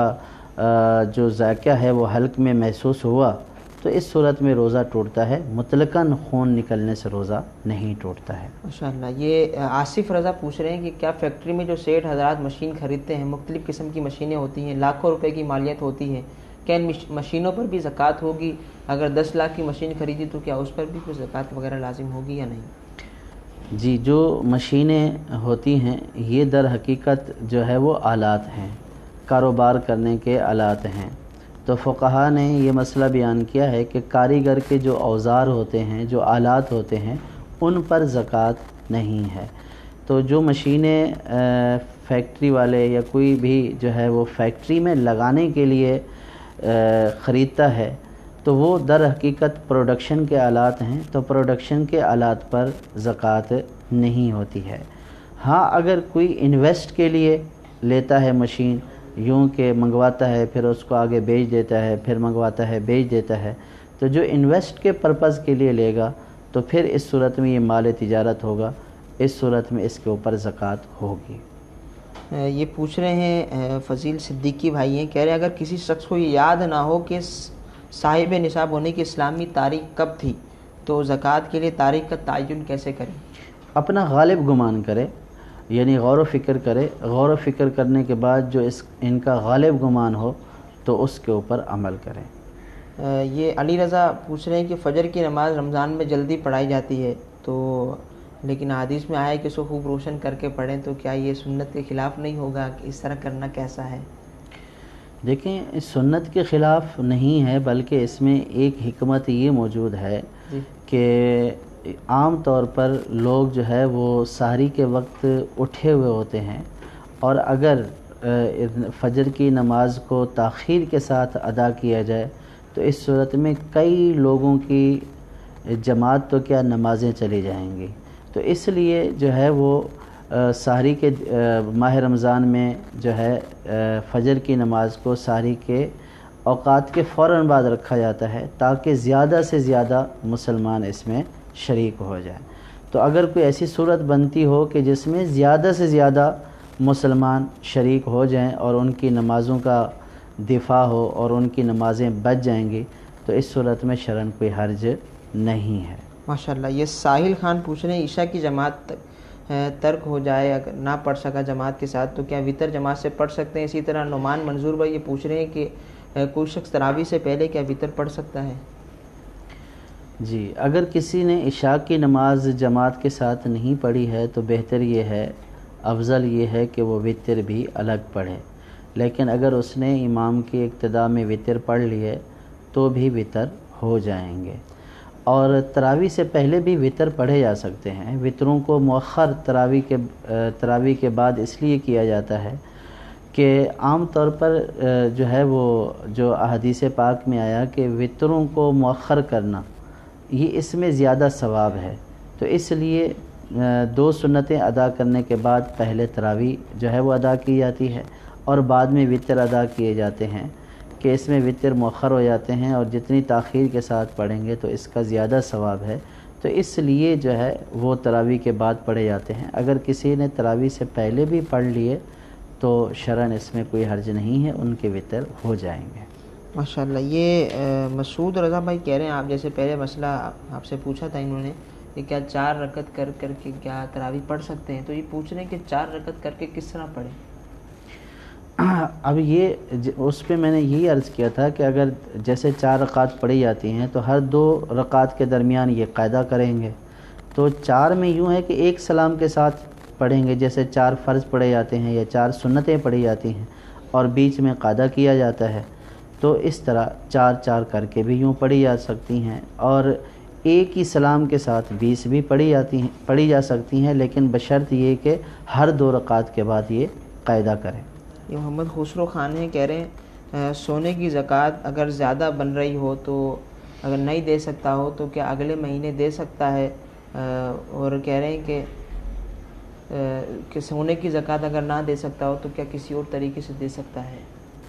جو ذائقہ ہے وہ حلق میں محسوس ہوا تو اس صورت میں روزہ ٹوٹتا ہے، مطلقاً خون نکلنے سے روزہ نہیں ٹوٹتا ہے۔ ماشاءاللہ۔ یہ آصف رضا پوچھ رہے ہیں کہ کیا فیکٹری میں جو سیٹھ حضرات مشین خریدتے ہیں، مختلف قسم کی مشینیں ہوتی ہیں، لاکھوں روپے کی مالیت ہوتی ہے، کیا ان مشینوں پر بھی زکوٰۃ ہوگی؟ اگر دس لاکھ کی مشین خریدی تو کیا اس پر بھی کوئی زکوٰۃ وغیرہ لازم ہوگی یا نہیں؟ جی، جو مشینیں ہوتی ہیں یہ در حقیقت جو ہے وہ آلات ہیں، کاروبار کرنے کے آلات ہیں۔ تو فقہا نے یہ مسئلہ بیان کیا ہے کہ کاریگر کے جو اوزار ہوتے ہیں، جو آلات ہوتے ہیں، ان پر زکوٰۃ نہیں ہے۔ تو جو مشینیں فیکٹری والے یا کوئی بھی جو ہے وہ فیکٹری میں لگانے کے لیے خریدتا ہے تو وہ در حقیقت پروڈکشن کے آلات ہیں، تو پروڈکشن کے آلات پر زکوٰۃ نہیں ہوتی ہے۔ ہاں اگر کوئی انویسٹ کے لیے لیتا ہے مشین، یوں کہ منگواتا ہے پھر اس کو آگے بیچ دیتا ہے، پھر منگواتا ہے بیچ دیتا ہے، تو جو انویسٹ کے پرپز کے لیے لے گا تو پھر اس صورت میں یہ مال تجارت ہوگا، اس صورت میں اس کے اوپر زکوٰۃ ہوگی۔ یہ پوچھ رہے ہیں فضیل صدیقی بھائی ہیں، کہہ رہے ہیں اگر کسی شخص کو یہ یاد نہ ہو کہ صاحب نصاب ہونے کی اسلامی تاریخ کب تھی تو زکوٰۃ کے لیے تاریخ کا تعین کیسے کریں؟ اپنا غالب گمان کرے، یعنی غور و فکر کرے، غور و فکر کرنے کے بعد جو اس ان کا غالب گمان ہو تو اس کے اوپر عمل کریں۔ یہ علی رضا پوچھ رہے ہیں کہ فجر کی نماز رمضان میں جلدی پڑھائی جاتی ہے تو لیکن حدیث میں آیا ہے کہ اس کو خوب روشن کر کے پڑھیں، تو کیا یہ سنت کے خلاف نہیں ہوگا؟ کہ اس طرح کرنا کیسا ہے؟ دیکھیں اس سنت کے خلاف نہیں ہے، بلکہ اس میں ایک حکمت یہ موجود ہے جی کہ عام طور پر لوگ جو ہے وہ سحری کے وقت اٹھے ہوئے ہوتے ہیں، اور اگر فجر کی نماز کو تاخیر کے ساتھ ادا کیا جائے تو اس صورت میں کئی لوگوں کی جماعت تو کیا نمازیں چلی جائیں گی۔ تو اس لیے جو ہے وہ سحری کے ماہ رمضان میں جو ہے فجر کی نماز کو سحری کے اوقات کے فوراً بعد رکھا جاتا ہے تاکہ زیادہ سے زیادہ مسلمان اس میں شریک ہو جائیں۔ تو اگر کوئی ایسی صورت بنتی ہو کہ جس میں زیادہ سے زیادہ مسلمان شریک ہو جائیں اور ان کی نمازوں کا دفاع ہو اور ان کی نمازیں بچ جائیں گی تو اس صورت میں شرعاً کوئی حرج نہیں ہے۔ ماشاءاللہ۔ یہ ساحل خان پوچھ رہے ہیں عشاء کی جماعت ترک ہو جائے، اگر نہ پڑھ سکا جماعت کے ساتھ تو کیا وطر جماعت سے پڑھ سکتے ہیں؟ اسی طرح نعمان منظور بھائی یہ پوچھ رہے ہیں کہ کوئی شخص تراویح سے پہلے کیا وطر پڑھ سکتا ہے؟ جی، اگر کسی نے عشاء کی نماز جماعت کے ساتھ نہیں پڑھی ہے تو بہتر یہ ہے، افضل یہ ہے کہ وہ وطر بھی الگ پڑھے، لیکن اگر اس نے امام کی اقتداء میں وطر پڑھ لی ہے تو بھی وطر ہو جائیں گے۔ اور تراویح سے پہلے بھی وطر پڑھے جا سکتے ہیں. وطروں کو مؤخر تراویح کے تراویح کے بعد اس لیے کیا جاتا ہے کہ عام طور پر جو ہے وہ جو احادیث پاک میں آیا کہ وطروں کو مؤخر کرنا یہ اس میں زیادہ ثواب ہے، تو اس لیے دو سنتیں ادا کرنے کے بعد پہلے تراویح جو ہے وہ ادا کی جاتی ہے اور بعد میں وطر ادا کیے جاتے ہیں کہ اس میں وطر مؤخر ہو جاتے ہیں اور جتنی تاخیر کے ساتھ پڑھیں گے تو اس کا زیادہ ثواب ہے، تو اس لیے جو ہے وہ تراویح کے بعد پڑھے جاتے ہیں. اگر کسی نے تراویح سے پہلے بھی پڑھ لیے تو شرعاً اس میں کوئی حرج نہیں ہے، ان کے وطر ہو جائیں گے. ماشاءاللہ. یہ مسعود رضا بھائی کہہ رہے ہیں، آپ جیسے پہلے مسئلہ آپ سے پوچھا تھا انہوں نے کہ کیا چار رکعت کر کر کے کیا تراویح پڑھ سکتے ہیں، تو یہ پوچھ رہے ہیں کہ چار رکعت کر کے کس طرح پڑھیں. اب یہ اس پہ میں نے یہی عرض کیا تھا کہ اگر جیسے چار رکعت پڑھی جاتی ہیں تو ہر دو رکعت کے درمیان یہ قاعدہ کریں گے، تو چار میں یوں ہے کہ ایک سلام کے ساتھ پڑھیں گے، جیسے چار فرض پڑھے جاتے ہیں یا چار سنتیں پڑھی جاتی ہیں اور بیچ میں قاعدہ کیا جاتا ہے، تو اس طرح چار چار کر کے بھی یوں پڑھی جا سکتی ہیں اور ایک ہی سلام کے ساتھ بیس بھی پڑھی جاتی ہیں پڑھی جا سکتی ہیں، لیکن بشرط یہ کہ ہر دو رکعت کے بعد یہ قاعدہ کریں. یہ محمد خسرو خان ہیں، کہہ رہے ہیں سونے کی زکوٰۃ اگر زیادہ بن رہی ہو تو اگر نہیں دے سکتا ہو تو کیا اگلے مہینے دے سکتا ہے، اور کہہ رہے ہیں کہ کہ سونے کی زکوٰۃ اگر نہ دے سکتا ہو تو کیا کسی اور طریقے سے دے سکتا ہے.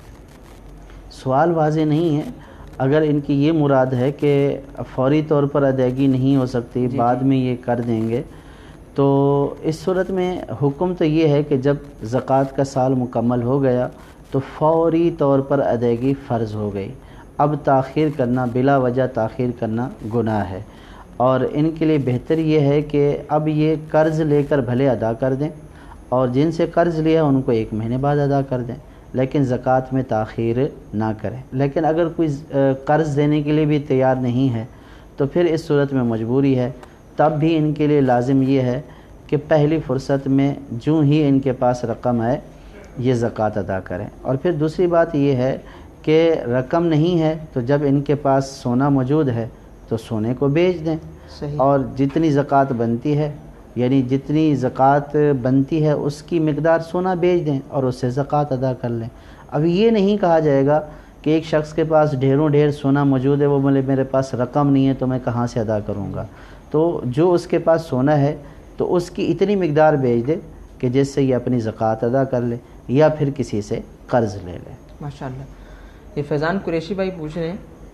سوال واضح نہیں ہے. اگر ان کی یہ مراد ہے کہ فوری طور پر ادائیگی نہیں ہو سکتی، جی بعد جی. میں یہ کر دیں گے، تو اس صورت میں حکم تو یہ ہے کہ جب زکوٰۃ کا سال مکمل ہو گیا تو فوری طور پر ادائیگی فرض ہو گئی. اب تاخیر کرنا، بلا وجہ تاخیر کرنا گناہ ہے، اور ان کے لیے بہتر یہ ہے کہ اب یہ قرض لے کر بھلے ادا کر دیں، اور جن سے قرض لیا ان کو ایک مہینے بعد ادا کر دیں، لیکن زکوٰۃ میں تاخیر نہ کریں. لیکن اگر کوئی قرض دینے کے لیے بھی تیار نہیں ہے تو پھر اس صورت میں مجبوری ہے، تب بھی ان کے لیے لازم یہ ہے کہ پہلی فرصت میں جو ہی ان کے پاس رقم آئے یہ زکوٰۃ ادا کریں. اور پھر دوسری بات یہ ہے کہ رقم نہیں ہے تو جب ان کے پاس سونا موجود ہے تو سونے کو بیچ دیں. صحیح. اور جتنی زکوٰۃ بنتی ہے، یعنی جتنی زکوٰۃ بنتی ہے اس کی مقدار سونا بیچ دیں اور اس سے زکوٰۃ ادا کر لیں. اب یہ نہیں کہا جائے گا کہ ایک شخص کے پاس ڈھیروں ڈھیر سونا موجود ہے، وہ بولے میرے پاس رقم نہیں ہے تو میں کہاں سے ادا کروں گا. تو جو اس کے پاس سونا ہے تو اس کی اتنی مقدار بیچ دے کہ جس سے یہ اپنی زکوٰۃ ادا کر لے یا پھر کسی سے قرض لے لے. ماشاءاللہ. یہ فیضان قریشی بھائی پوچھ رہے ہیں،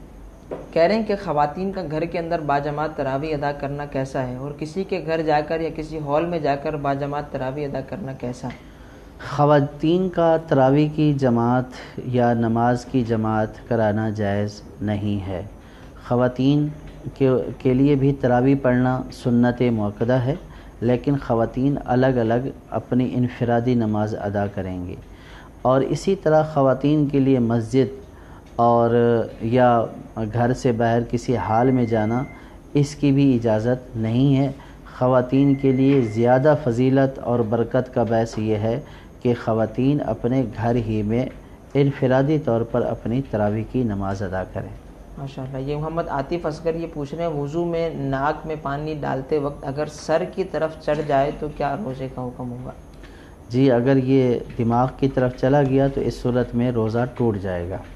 کہہ رہے ہیں کہ خواتین کا گھر کے اندر باجماعت تراویح ادا کرنا کیسا ہے، اور کسی کے گھر جا کر یا کسی ہال میں جا کر باجماعت تراویح ادا کرنا کیسا ہے. خواتین کا تراویح کی جماعت یا نماز کی جماعت کرانا جائز نہیں ہے. خواتین کے کے لیے بھی تراویح پڑھنا سنت مؤکدہ ہے، لیکن خواتین الگ الگ اپنی انفرادی نماز ادا کریں گی. اور اسی طرح خواتین کے لیے مسجد اور یا گھر سے باہر کسی حال میں جانا، اس کی بھی اجازت نہیں ہے. خواتین کے لیے زیادہ فضیلت اور برکت کا باعث یہ ہے کہ خواتین اپنے گھر ہی میں انفرادی طور پر اپنی تراویح کی نماز ادا کریں. ماشاءاللہ. یہ محمد عاطف اصغر یہ پوچھ رہے ہیں، وضو میں ناک میں پانی ڈالتے وقت اگر سر کی طرف چڑھ جائے تو کیا روزے کا حکم ہوگا؟ جی، اگر یہ دماغ کی طرف چلا گیا تو اس صورت میں روزہ ٹوٹ جائے گا.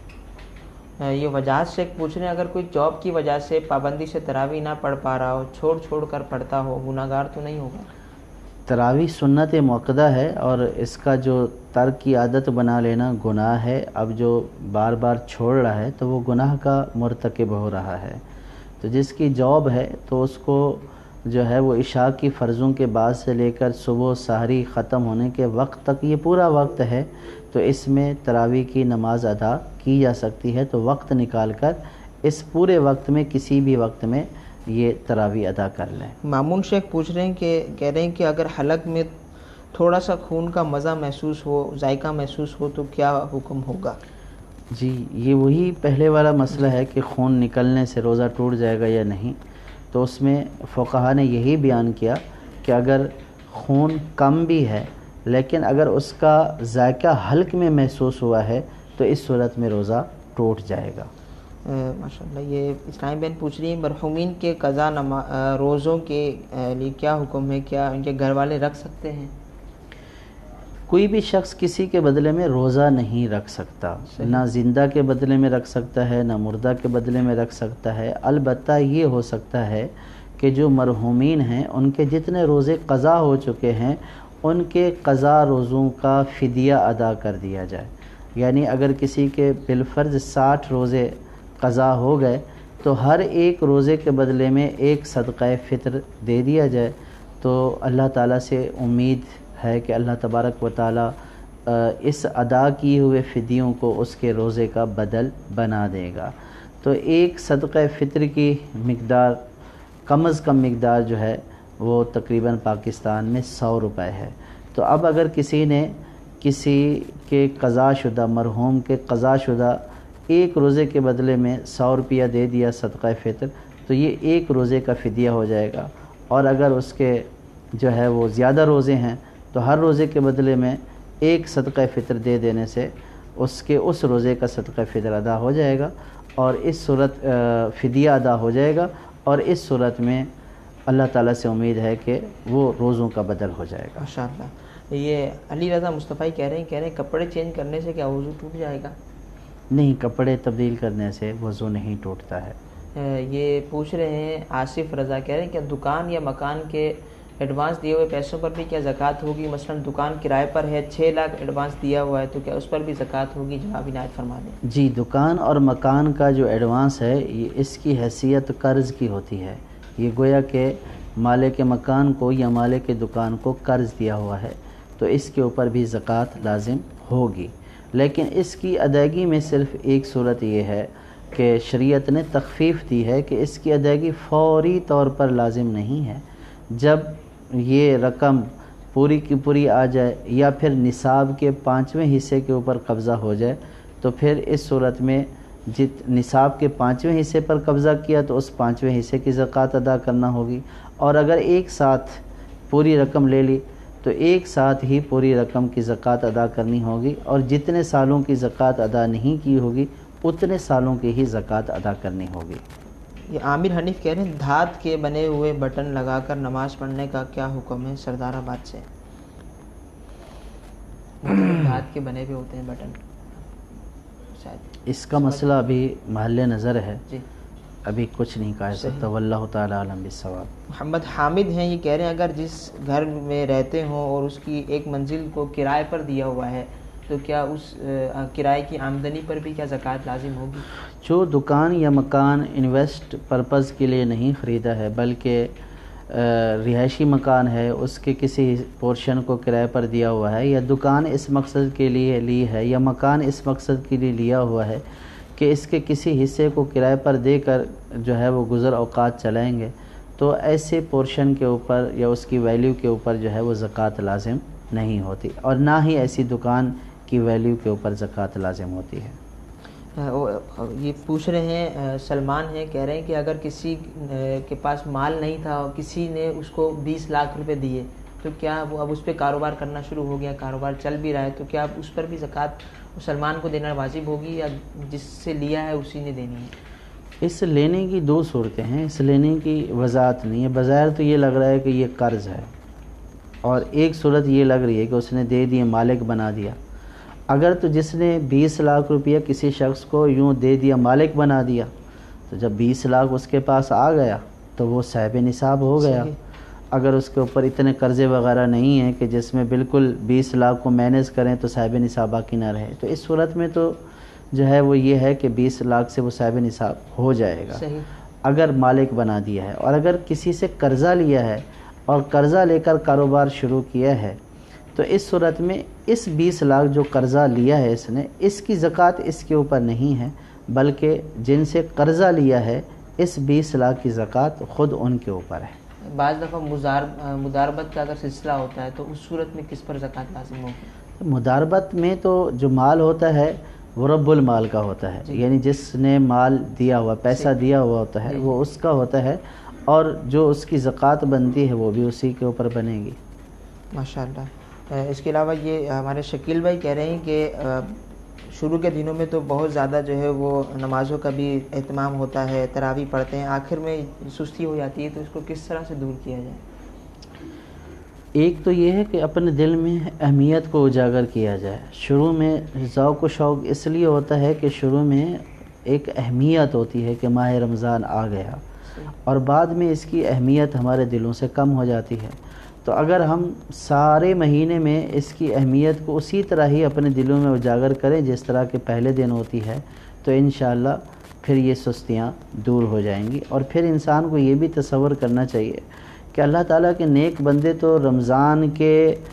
یہ وجاہت شیخ پوچھ رہے ہیں، اگر کوئی جاب کی وجہ سے پابندی سے تراویح نہ پڑھ پا رہا ہو، چھوڑ چھوڑ کر پڑھتا ہو، گناہ گار تو نہیں ہوگا؟ تراویح سنت مؤکدہ ہے اور اس کا جو ترک کی عادت بنا لینا گناہ ہے. اب جو بار بار چھوڑ رہا ہے تو وہ گناہ کا مرتکب ہو رہا ہے. تو جس کی جاب ہے تو اس کو جو ہے وہ عشاء کی فرضوں کے بعد سے لے کر صبح سحری ختم ہونے کے وقت تک یہ پورا وقت ہے، تو اس میں تراویح کی نماز ادا کی جا سکتی ہے. تو وقت نکال کر اس پورے وقت میں کسی بھی وقت میں یہ تراویح ادا کر لیں. مامون شیخ پوچھ رہے ہیں کہ کہہ رہے ہیں کہ اگر حلق میں تھوڑا سا خون کا مزہ محسوس ہو، ذائقہ محسوس ہو تو کیا حکم ہوگا؟ جی، یہ وہی پہلے والا مسئلہ ہے کہ خون نکلنے سے روزہ ٹوٹ جائے گا یا نہیں. تو اس میں فقہا نے یہی بیان کیا کہ اگر خون کم بھی ہے لیکن اگر اس کا ذائقہ حلق میں محسوس ہوا ہے تو اس صورت میں روزہ ٹوٹ جائے گا. ماشاء اللہ. یہ اسلام بہن پوچھ رہی ہیں مرحومین کے قضا نما روزوں کے لیے کیا حکم ہے, کیا ان کے گھر والے رکھ سکتے ہیں؟ کوئی بھی شخص کسی کے بدلے میں روزہ نہیں رکھ سکتا, نہ زندہ کے بدلے میں رکھ سکتا ہے, نہ مردہ کے بدلے میں رکھ سکتا ہے. البتہ یہ ہو سکتا ہے کہ جو مرحومین ہیں ان کے جتنے روزے قضا ہو چکے ہیں ان کے قضا روزوں کا فدیہ ادا کر دیا جائے. یعنی اگر کسی کے بالفرض ساٹھ روزے قضا ہو گئے تو ہر ایک روزے کے بدلے میں ایک صدقہ فطر دے دیا جائے, تو اللہ تعالیٰ سے امید ہے کہ اللہ تبارک و تعالیٰ اس ادا کیے ہوئے فدیوں کو اس کے روزے کا بدل بنا دے گا. تو ایک صدقہ فطر کی مقدار کم از کم مقدار جو ہے وہ تقریباً پاکستان میں سو روپے ہے. تو اب اگر کسی نے کسی کے قضا شدہ مرحوم کے قضا شدہ ایک روزے کے بدلے میں سو روپیہ دے دیا صدقہ فطر, تو یہ ایک روزے کا فدیہ ہو جائے گا. اور اگر اس کے جو ہے وہ زیادہ روزے ہیں تو ہر روزے کے بدلے میں ایک صدقہ فطر دے دینے سے اس کے اس روزے کا صدقہ فطر ادا ہو جائے گا, اور اس صورت فدیہ ادا ہو جائے گا, اور اس صورت میں اللہ تعالیٰ سے امید ہے کہ وہ روزوں کا بدل ہو جائے گا. ماشاء اللہ. یہ علی رضا مصطفی کہہ رہے ہیں کہہ رہے ہیں کپڑے چینج کرنے سے کیا وضو ٹوٹ جائے گا؟ نہیں, کپڑے تبدیل کرنے سے وضو نہیں ٹوٹتا ہے. یہ پوچھ رہے ہیں آصف رضا کہہ رہے ہیں کہ دکان یا مکان کے ایڈوانس دیے ہوئے پیسوں پر بھی کیا زکوٰۃ ہوگی؟ مثلا دکان کرائے پر ہے, چھ لاکھ ایڈوانس دیا ہوا ہے, تو کیا اس پر بھی زکوٰۃ ہوگی؟ جواب عنایت فرما دیں. جی, دکان اور مکان کا جو ایڈوانس ہے یہ اس کی حیثیت قرض کی ہوتی ہے. یہ گویا کہ مالک مکان کو یا مالک دکان کو قرض دیا ہوا ہے, تو اس کے اوپر بھی زکوٰۃ لازم ہوگی. لیکن اس کی ادائیگی میں صرف ایک صورت یہ ہے کہ شریعت نے تخفیف دی ہے کہ اس کی ادائیگی فوری طور پر لازم نہیں ہے. جب یہ رقم پوری کی پوری آ جائے یا پھر نصاب کے پانچویں حصے کے اوپر قبضہ ہو جائے تو پھر اس صورت میں جت نصاب کے پانچویں حصے پر قبضہ کیا تو اس پانچویں حصے کی زکوٰۃ ادا کرنا ہوگی. اور اگر ایک ساتھ پوری رقم لے لی تو ایک ساتھ ہی پوری رقم کی زکوٰۃ ادا کرنی ہوگی, اور جتنے سالوں کی زکوٰۃ ادا نہیں کی ہوگی اتنے سالوں کی ہی زکوٰۃ ادا کرنی ہوگی. یہ عامر حنیف کہہ رہے ہیں دھات کے بنے ہوئے بٹن لگا کر نماز پڑھنے کا کیا حکم ہے؟ سردار آباد سے. دھات کے بنے ہوئے ہوتے ہیں بٹن, شاید اس کا مسئلہ ابھی محل نظر ہے, جی ابھی کچھ نہیں کہہ سکتا. واللہ تعالی عالم بالصواب. محمد حامد ہیں, یہ کہہ رہے ہیں اگر جس گھر میں رہتے ہوں اور اس کی ایک منزل کو کرائے پر دیا ہوا ہے تو کیا اس کرائے کی آمدنی پر بھی کیا زکوٰۃ لازم ہوگی؟ جو دکان یا مکان انویسٹ پرپز کے لیے نہیں خریدا ہے بلکہ رہائشی مکان ہے, اس کے کسی پورشن کو کرائے پر دیا ہوا ہے, یا دکان اس مقصد کے لیے لی ہے یا مکان اس مقصد کے لیے لیا ہوا ہے کہ اس کے کسی حصے کو کرائے پر دے کر جو ہے وہ گزر اوقات چلائیں گے, تو ایسے پورشن کے اوپر یا اس کی ویلیو کے اوپر جو ہے وہ زکوٰۃ لازم نہیں ہوتی, اور نہ ہی ایسی دکان کی ویلیو کے اوپر زکوٰۃ لازم ہوتی ہے. یہ پوچھ رہے ہیں سلمان ہیں, کہہ رہے ہیں کہ اگر کسی کے پاس مال نہیں تھا اور کسی نے اس کو بیس لاکھ روپے دیے تو کیا وہ اب اس پہ کاروبار کرنا شروع ہو گیا, کاروبار چل بھی رہا ہے, تو کیا اب اس پر بھی زکوٰۃ سلمان کو دینا واجب ہوگی یا جس سے لیا ہے اسی نے دینی ہے؟ اس لینے کی دو صورتیں ہیں, اس لینے کی وضاحت نہیں ہے. بظاہر تو یہ لگ رہا ہے کہ یہ قرض ہے, اور ایک صورت یہ لگ رہی ہے کہ اس نے دے دیے, مالک بنا دیا. اگر تو جس نے بیس لاکھ روپیہ کسی شخص کو یوں دے دیا, مالک بنا دیا, تو جب بیس لاکھ اس کے پاس آ گیا تو وہ صاحب نصاب ہو گیا. اگر اس کے اوپر اتنے قرضے وغیرہ نہیں ہیں کہ جس میں بالکل بیس لاکھ کو مینیج کریں تو صاحب نصاب باقی نہ رہے, تو اس صورت میں تو جو ہے وہ یہ ہے کہ بیس لاکھ سے وہ صاحب نصاب ہو جائے گا اگر مالک بنا دیا ہے. اور اگر کسی سے قرضہ لیا ہے اور قرضہ لے کر کاروبار شروع کیا ہے تو اس صورت میں اس بیس لاکھ جو قرضہ لیا ہے اس نے, اس کی زکوٰۃ اس کے اوپر نہیں ہے, بلکہ جن سے قرضہ لیا ہے اس بیس لاکھ کی زکوٰۃ خود ان کے اوپر ہے. بعض دفعہ مداربت کا اگر سلسلہ ہوتا ہے تو اس صورت میں کس پر زکوٰۃ لازم ہوگی؟ مداربت میں تو جو مال ہوتا ہے وہ رب المال کا ہوتا ہے, یعنی جس نے مال دیا ہوا, پیسہ دیا ہوا ہوتا ہے وہ اس کا ہوتا ہے, اور جو اس کی زکوٰۃ بنتی ہے وہ بھی اسی کے اوپر بنے گی. ماشاء اللہ. اس کے علاوہ یہ ہمارے شکیل بھائی کہہ رہے ہیں کہ شروع کے دنوں میں تو بہت زیادہ جو ہے وہ نمازوں کا بھی اہتمام ہوتا ہے, تراویح پڑھتے ہیں, آخر میں سستی ہو جاتی ہے, تو اس کو کس طرح سے دور کیا جائے؟ ایک تو یہ ہے کہ اپنے دل میں اہمیت کو اجاگر کیا جائے. شروع میں ذوق و شوق اس لیے ہوتا ہے کہ شروع میں ایک اہمیت ہوتی ہے کہ ماہ رمضان آ گیا, اور بعد میں اس کی اہمیت ہمارے دلوں سے کم ہو جاتی ہے. تو اگر ہم سارے مہینے میں اس کی اہمیت کو اسی طرح ہی اپنے دلوں میں اجاگر کریں جس طرح کہ پہلے دن ہوتی ہے, تو انشاءاللہ پھر یہ سستیاں دور ہو جائیں گی. اور پھر انسان کو یہ بھی تصور کرنا چاہیے کہ اللہ تعالیٰ کے نیک بندے تو رمضان کے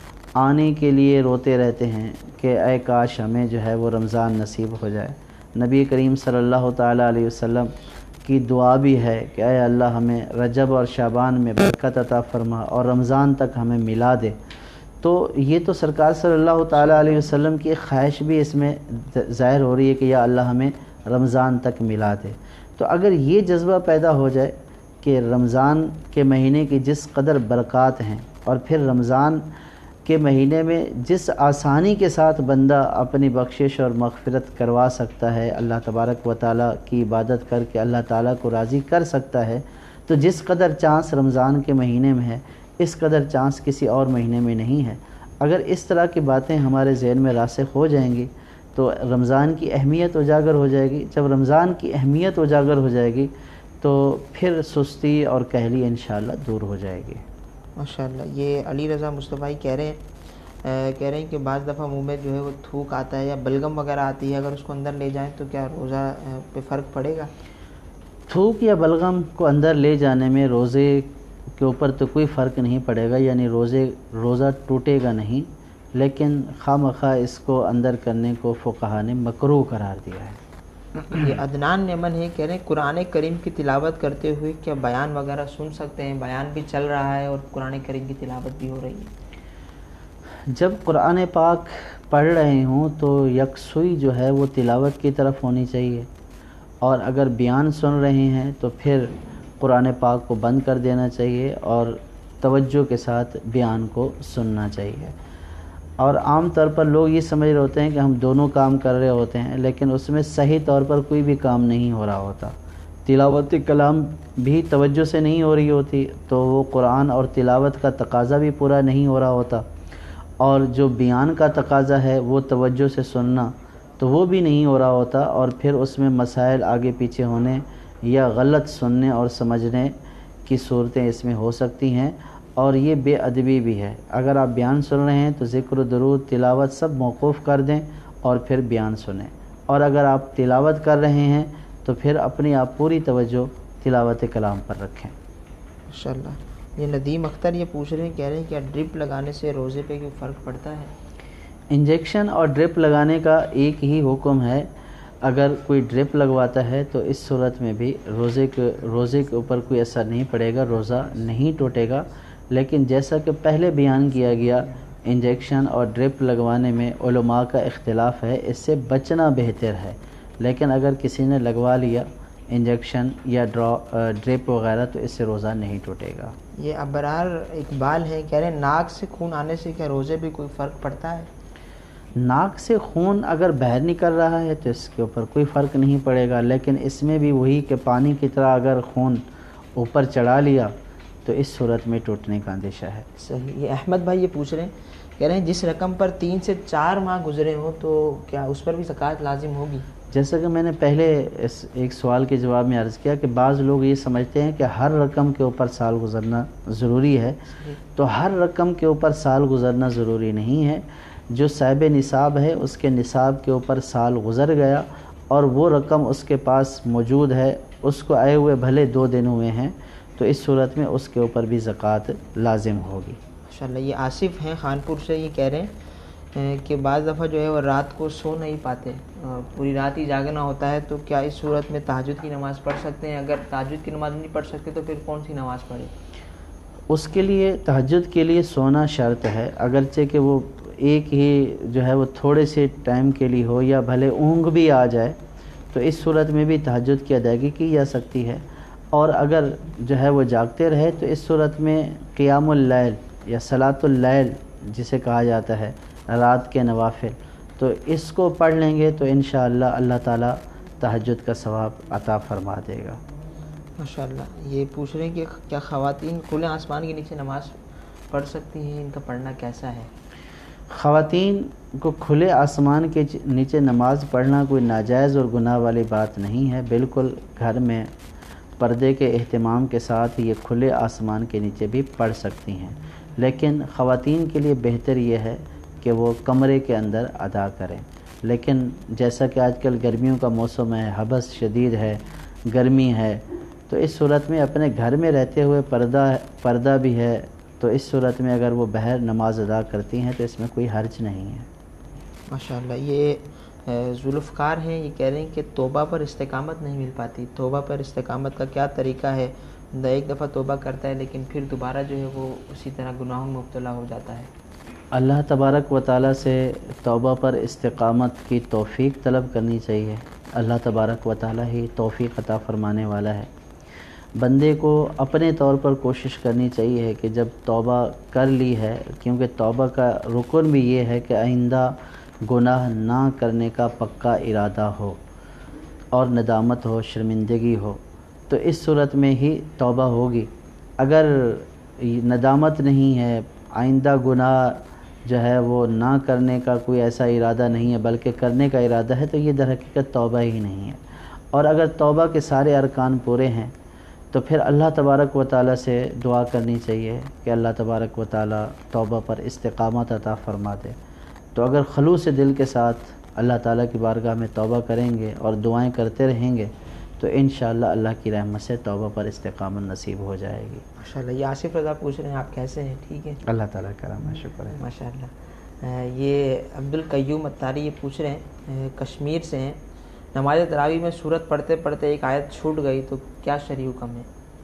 آنے کے لیے روتے رہتے ہیں کہ اے کاش ہمیں جو ہے وہ رمضان نصیب ہو جائے. نبی کریم صلی اللہ تعالیٰ علیہ وسلم کی دعا بھی ہے کہ اے اللہ ہمیں رجب اور شعبان میں برکت عطا فرما اور رمضان تک ہمیں ملا دے. تو یہ تو سرکار صلی اللہ تعالیٰ علیہ وسلم کی ایک خواہش بھی اس میں ظاہر ہو رہی ہے کہ یا اللہ ہمیں رمضان تک ملا دے. تو اگر یہ جذبہ پیدا ہو جائے کہ رمضان کے مہینے کی جس قدر برکات ہیں, اور پھر رمضان کے مہینے میں جس آسانی کے ساتھ بندہ اپنی بخشش اور مغفرت کروا سکتا ہے, اللہ تبارک و تعالیٰ کی عبادت کر کے اللہ تعالیٰ کو راضی کر سکتا ہے, تو جس قدر چانس رمضان کے مہینے میں ہے اس قدر چانس کسی اور مہینے میں نہیں ہے. اگر اس طرح کی باتیں ہمارے ذہن میں راسخ ہو جائیں گی تو رمضان کی اہمیت اجاگر ہو جائے گی. جب رمضان کی اہمیت اجاگر ہو جائے گی تو پھر سستی اور کہلی انشاءاللہ دور ہو جائے گی. ماشاءاللہ. یہ علی رضا مصطفی کہہ رہے ہیں کہہ رہے ہیں کہ بعض دفعہ منہ میں جو ہے وہ تھوک آتا ہے یا بلغم وغیرہ آتی ہے, اگر اس کو اندر لے جائیں تو کیا روزہ پہ فرق پڑے گا؟ تھوک یا بلغم کو اندر لے جانے میں روزے کے اوپر تو کوئی فرق نہیں پڑے گا, یعنی روزے روزہ ٹوٹے گا نہیں, لیکن خواہ مخواہ اس کو اندر کرنے کو فقہا نے مکروہ قرار دیا ہے. یہ عدنان نیمن ہے, کہہ رہے ہیں قرآن کریم کی تلاوت کرتے ہوئے کیا بیان وغیرہ سن سکتے ہیں؟ بیان بھی چل رہا ہے اور قرآن کریم کی تلاوت بھی ہو رہی ہے. جب قرآن پاک پڑھ رہے ہوں تو یکسوئی جو ہے وہ تلاوت کی طرف ہونی چاہیے, اور اگر بیان سن رہے ہیں تو پھر قرآن پاک کو بند کر دینا چاہیے اور توجہ کے ساتھ بیان کو سننا چاہیے. اور عام طور پر لوگ یہ سمجھ رہے ہوتے ہیں کہ ہم دونوں کام کر رہے ہوتے ہیں, لیکن اس میں صحیح طور پر کوئی بھی کام نہیں ہو رہا ہوتا. تلاوت کلام بھی توجہ سے نہیں ہو رہی ہوتی تو وہ قرآن اور تلاوت کا تقاضا بھی پورا نہیں ہو رہا ہوتا, اور جو بیان کا تقاضا ہے وہ توجہ سے سننا تو وہ بھی نہیں ہو رہا ہوتا, اور پھر اس میں مسائل آگے پیچھے ہونے یا غلط سننے اور سمجھنے کی صورتیں اس میں ہو سکتی ہیں, اور یہ بے ادبی بھی ہے. اگر آپ بیان سن رہے ہیں تو ذکر و درود تلاوت سب موقوف کر دیں اور پھر بیان سنیں, اور اگر آپ تلاوت کر رہے ہیں تو پھر اپنی آپ پوری توجہ تلاوت کلام پر رکھیں. ماشاءاللہ. یہ ندیم اختر یہ پوچھ رہے ہیں, کہہ رہے ہیں کیا ڈرپ لگانے سے روزے پہ کوئی فرق پڑتا ہے؟ انجیکشن اور ڈرپ لگانے کا ایک ہی حکم ہے. اگر کوئی ڈرپ لگواتا ہے تو اس صورت میں بھی روزے کے روزے کے اوپر کوئی اثر نہیں پڑے گا, روزہ نہیں ٹوٹے گا. لیکن جیسا کہ پہلے بیان کیا گیا, انجیکشن اور ڈرپ لگوانے میں علماء کا اختلاف ہے, اس سے بچنا بہتر ہے. لیکن اگر کسی نے لگوا لیا انجیکشن یا ڈرپ وغیرہ تو اس سے روزہ نہیں ٹوٹے گا. یہ ابرار اقبال ہے, کہہ رہے ہیں ناک سے خون آنے سے کیا روزے بھی کوئی فرق پڑتا ہے؟ ناک سے خون اگر باہر نکل رہا ہے تو اس کے اوپر کوئی فرق نہیں پڑے گا, لیکن اس میں بھی وہی کہ پانی کی طرح اگر خون اوپر چڑھا لیا تو اس صورت میں ٹوٹنے کا اندیشہ ہے. صحیح. یہ احمد بھائی یہ پوچھ رہے ہیں, کہہ رہے ہیں جس رقم پر تین سے چار ماہ گزرے ہوں تو کیا اس پر بھی زکوٰۃ لازم ہوگی؟ جیسا کہ میں نے پہلے اس ایک سوال کے جواب میں عرض کیا کہ بعض لوگ یہ سمجھتے ہیں کہ ہر رقم کے اوپر سال گزرنا ضروری ہے, تو ہر رقم کے اوپر سال گزرنا ضروری نہیں ہے. جو صاحب نصاب ہے اس کے نصاب کے اوپر سال گزر گیا اور وہ رقم اس کے پاس موجود ہے, اس کو آئے ہوئے بھلے دو دن ہوئے ہیں, تو اس صورت میں اس کے اوپر بھی زکوٰۃ لازم ہوگی. ماشاءاللہ. یہ آصف ہیں خانپور سے, یہ کہہ رہے ہیں کہ بعض دفعہ جو ہے وہ رات کو سو نہیں پاتے, پوری رات ہی جاگنا ہوتا ہے, تو کیا اس صورت میں تہجد کی نماز پڑھ سکتے ہیں؟ اگر تہجد کی نماز نہیں پڑھ سکتے تو پھر کون سی نماز پڑھیں؟ اس کے لیے تہجد کے لیے سونا شرط ہے, اگرچہ کہ وہ ایک ہی جو ہے وہ تھوڑے سے ٹائم کے لیے ہو یا بھلے اونگ بھی آ جائے, تو اس صورت میں بھی تہجد کی ادائیگی کی جا سکتی ہے. اور اگر جو ہے وہ جاگتے رہے تو اس صورت میں قیام اللیل یا صلاۃ اللیل جسے کہا جاتا ہے, رات کے نوافل, تو اس کو پڑھ لیں گے تو انشاءاللہ اللہ تعالیٰ تہجد کا ثواب عطا فرما دے گا۔ ماشاءاللہ۔ یہ پوچھ رہے ہیں کہ کیا خواتین کھلے آسمان کے نیچے نماز پڑھ سکتی ہیں، ان کا پڑھنا کیسا ہے؟ خواتین کو کھلے آسمان کے نیچے نماز پڑھنا کوئی ناجائز اور گناہ والی بات نہیں ہے، بالکل گھر میں پردے کے اہتمام کے ساتھ یہ کھلے آسمان کے نیچے بھی پڑھ سکتی ہیں، لیکن خواتین کے لیے بہتر یہ ہے کہ وہ کمرے کے اندر ادا کریں۔ لیکن جیسا کہ آج کل گرمیوں کا موسم ہے، حبس شدید ہے، گرمی ہے، تو اس صورت میں اپنے گھر میں رہتے ہوئے پردہ پردہ بھی ہے، تو اس صورت میں اگر وہ باہر نماز ادا کرتی ہیں تو اس میں کوئی حرج نہیں ہے۔ ماشاءاللہ۔ یہ ذوالفقار ہیں، یہ کہہ رہے ہیں کہ توبہ پر استقامت نہیں مل پاتی، توبہ پر استقامت کا کیا طریقہ ہے؟ ایک دفعہ توبہ کرتا ہے لیکن پھر دوبارہ جو ہے وہ اسی طرح گناہوں میں مبتلا ہو جاتا ہے۔ اللہ تبارک و تعالیٰ سے توبہ پر استقامت کی توفیق طلب کرنی چاہیے۔ اللہ تبارک و تعالیٰ ہی توفیق عطا فرمانے والا ہے۔ بندے کو اپنے طور پر کوشش کرنی چاہیے کہ جب توبہ کر لی ہے، کیونکہ توبہ کا رکن بھی یہ ہے کہ آئندہ گناہ نہ کرنے کا پکا ارادہ ہو اور ندامت ہو، شرمندگی ہو، تو اس صورت میں ہی توبہ ہوگی۔ اگر ندامت نہیں ہے، آئندہ گناہ جو ہے وہ نہ کرنے کا کوئی ایسا ارادہ نہیں ہے بلکہ کرنے کا ارادہ ہے، تو یہ در حقیقت توبہ ہی نہیں ہے۔ اور اگر توبہ کے سارے ارکان پورے ہیں تو پھر اللہ تبارک و تعالیٰ سے دعا کرنی چاہیے کہ اللہ تبارک و تعالیٰ توبہ پر استقامت عطا فرما دے۔ تو اگر خلوص دل کے ساتھ اللہ تعالیٰ کی بارگاہ میں توبہ کریں گے اور دعائیں کرتے رہیں گے تو انشاءاللہ اللہ کی رحمت سے توبہ پر استقامت نصیب ہو جائے گی۔ ماشاءاللہ۔ یہ آصف رضا پوچھ رہے ہیں آپ کیسے ہیں؟ ٹھیک ہے، اللہ تعالیٰ کا رحم ہے، شکر ہے۔ ماشاءاللہ۔ یہ عبدالقیوم اتاری یہ پوچھ رہے ہیں، کشمیر سے ہیں، نماز تراویح میں سورت پڑھتے پڑھتے ایک آیت چھوٹ گئی تو کیا شرعی حکم ہے؟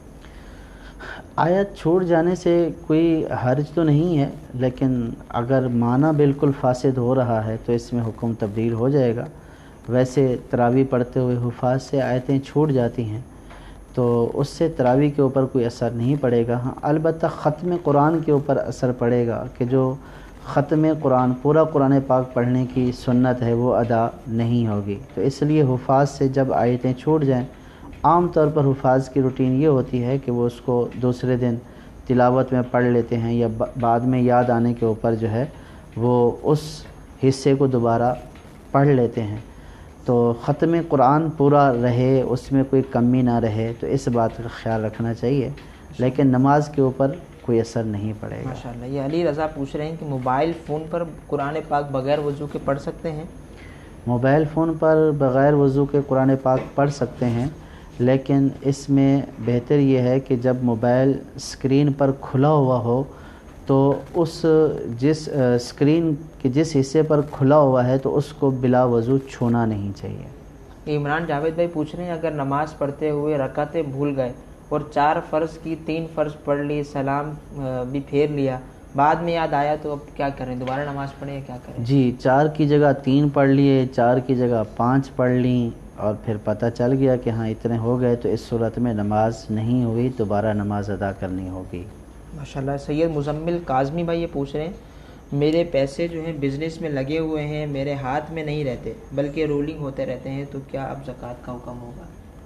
آیت چھوٹ جانے سے کوئی حرج تو نہیں ہے، لیکن اگر معنی بالکل فاسد ہو رہا ہے تو اس میں حکم تبدیل ہو جائے گا۔ ویسے تراویح پڑھتے ہوئے حفاظ سے آیتیں چھوٹ جاتی ہیں تو اس سے تراویح کے اوپر کوئی اثر نہیں پڑے گا۔ ہاں البتہ ختم قرآن کے اوپر اثر پڑے گا کہ جو ختم قرآن پورا قرآن پاک پڑھنے کی سنت ہے وہ ادا نہیں ہوگی، تو اس لیے حفاظ سے جب آیتیں چھوٹ جائیں، عام طور پر حفاظ کی روٹین یہ ہوتی ہے کہ وہ اس کو دوسرے دن تلاوت میں پڑھ لیتے ہیں یا بعد میں یاد آنے کے اوپر جو ہے وہ اس حصے کو دوبارہ پڑھ لیتے ہیں۔ تو ختم قرآن پورا رہے، اس میں کوئی کمی نہ رہے، تو اس بات کا خیال رکھنا چاہیے، لیکن نماز کے اوپر کوئی اثر نہیں پڑے گا۔ ماشاءاللہ۔ یہ علی رضا پوچھ رہے ہیں کہ موبائل فون پر قرآن پاک بغیر وضو کے پڑھ سکتے ہیں؟ موبائل فون پر بغیر وضو کے قرآن پاک پڑھ سکتے ہیں، لیکن اس میں بہتر یہ ہے کہ جب موبائل اسکرین پر کھلا ہوا ہو تو اس جس اسکرین کے جس حصے پر کھلا ہوا ہے تو اس کو بلا وضو چھونا نہیں چاہیے۔ عمران جاوید بھائی پوچھ رہے ہیں اگر نماز پڑھتے ہوئے رکعتیں بھول گئے اور چار فرض کی تین فرض پڑھ لی، سلام بھی پھیر لیا، بعد میں یاد آیا تو اب کیا کریں؟ دوبارہ نماز پڑھیں یا کیا کریں؟ جی، چار کی جگہ تین پڑھ لیے، چار کی جگہ پانچ پڑھ لیں اور پھر پتہ چل گیا کہ ہاں اتنے ہو گئے تو اس صورت میں نماز نہیں ہوئی، دوبارہ نماز ادا کرنی ہوگی۔ ماشاءاللہ۔ سید مزمل کاظمی بھائی یہ پوچھ رہے ہیں میرے پیسے جو ہیں بزنس میں لگے ہوئے ہیں، میرے ہاتھ میں نہیں رہتے بلکہ رولنگ ہوتے رہتے ہیں، تو کیا اب زکوٰۃ کا حکم ہوگا؟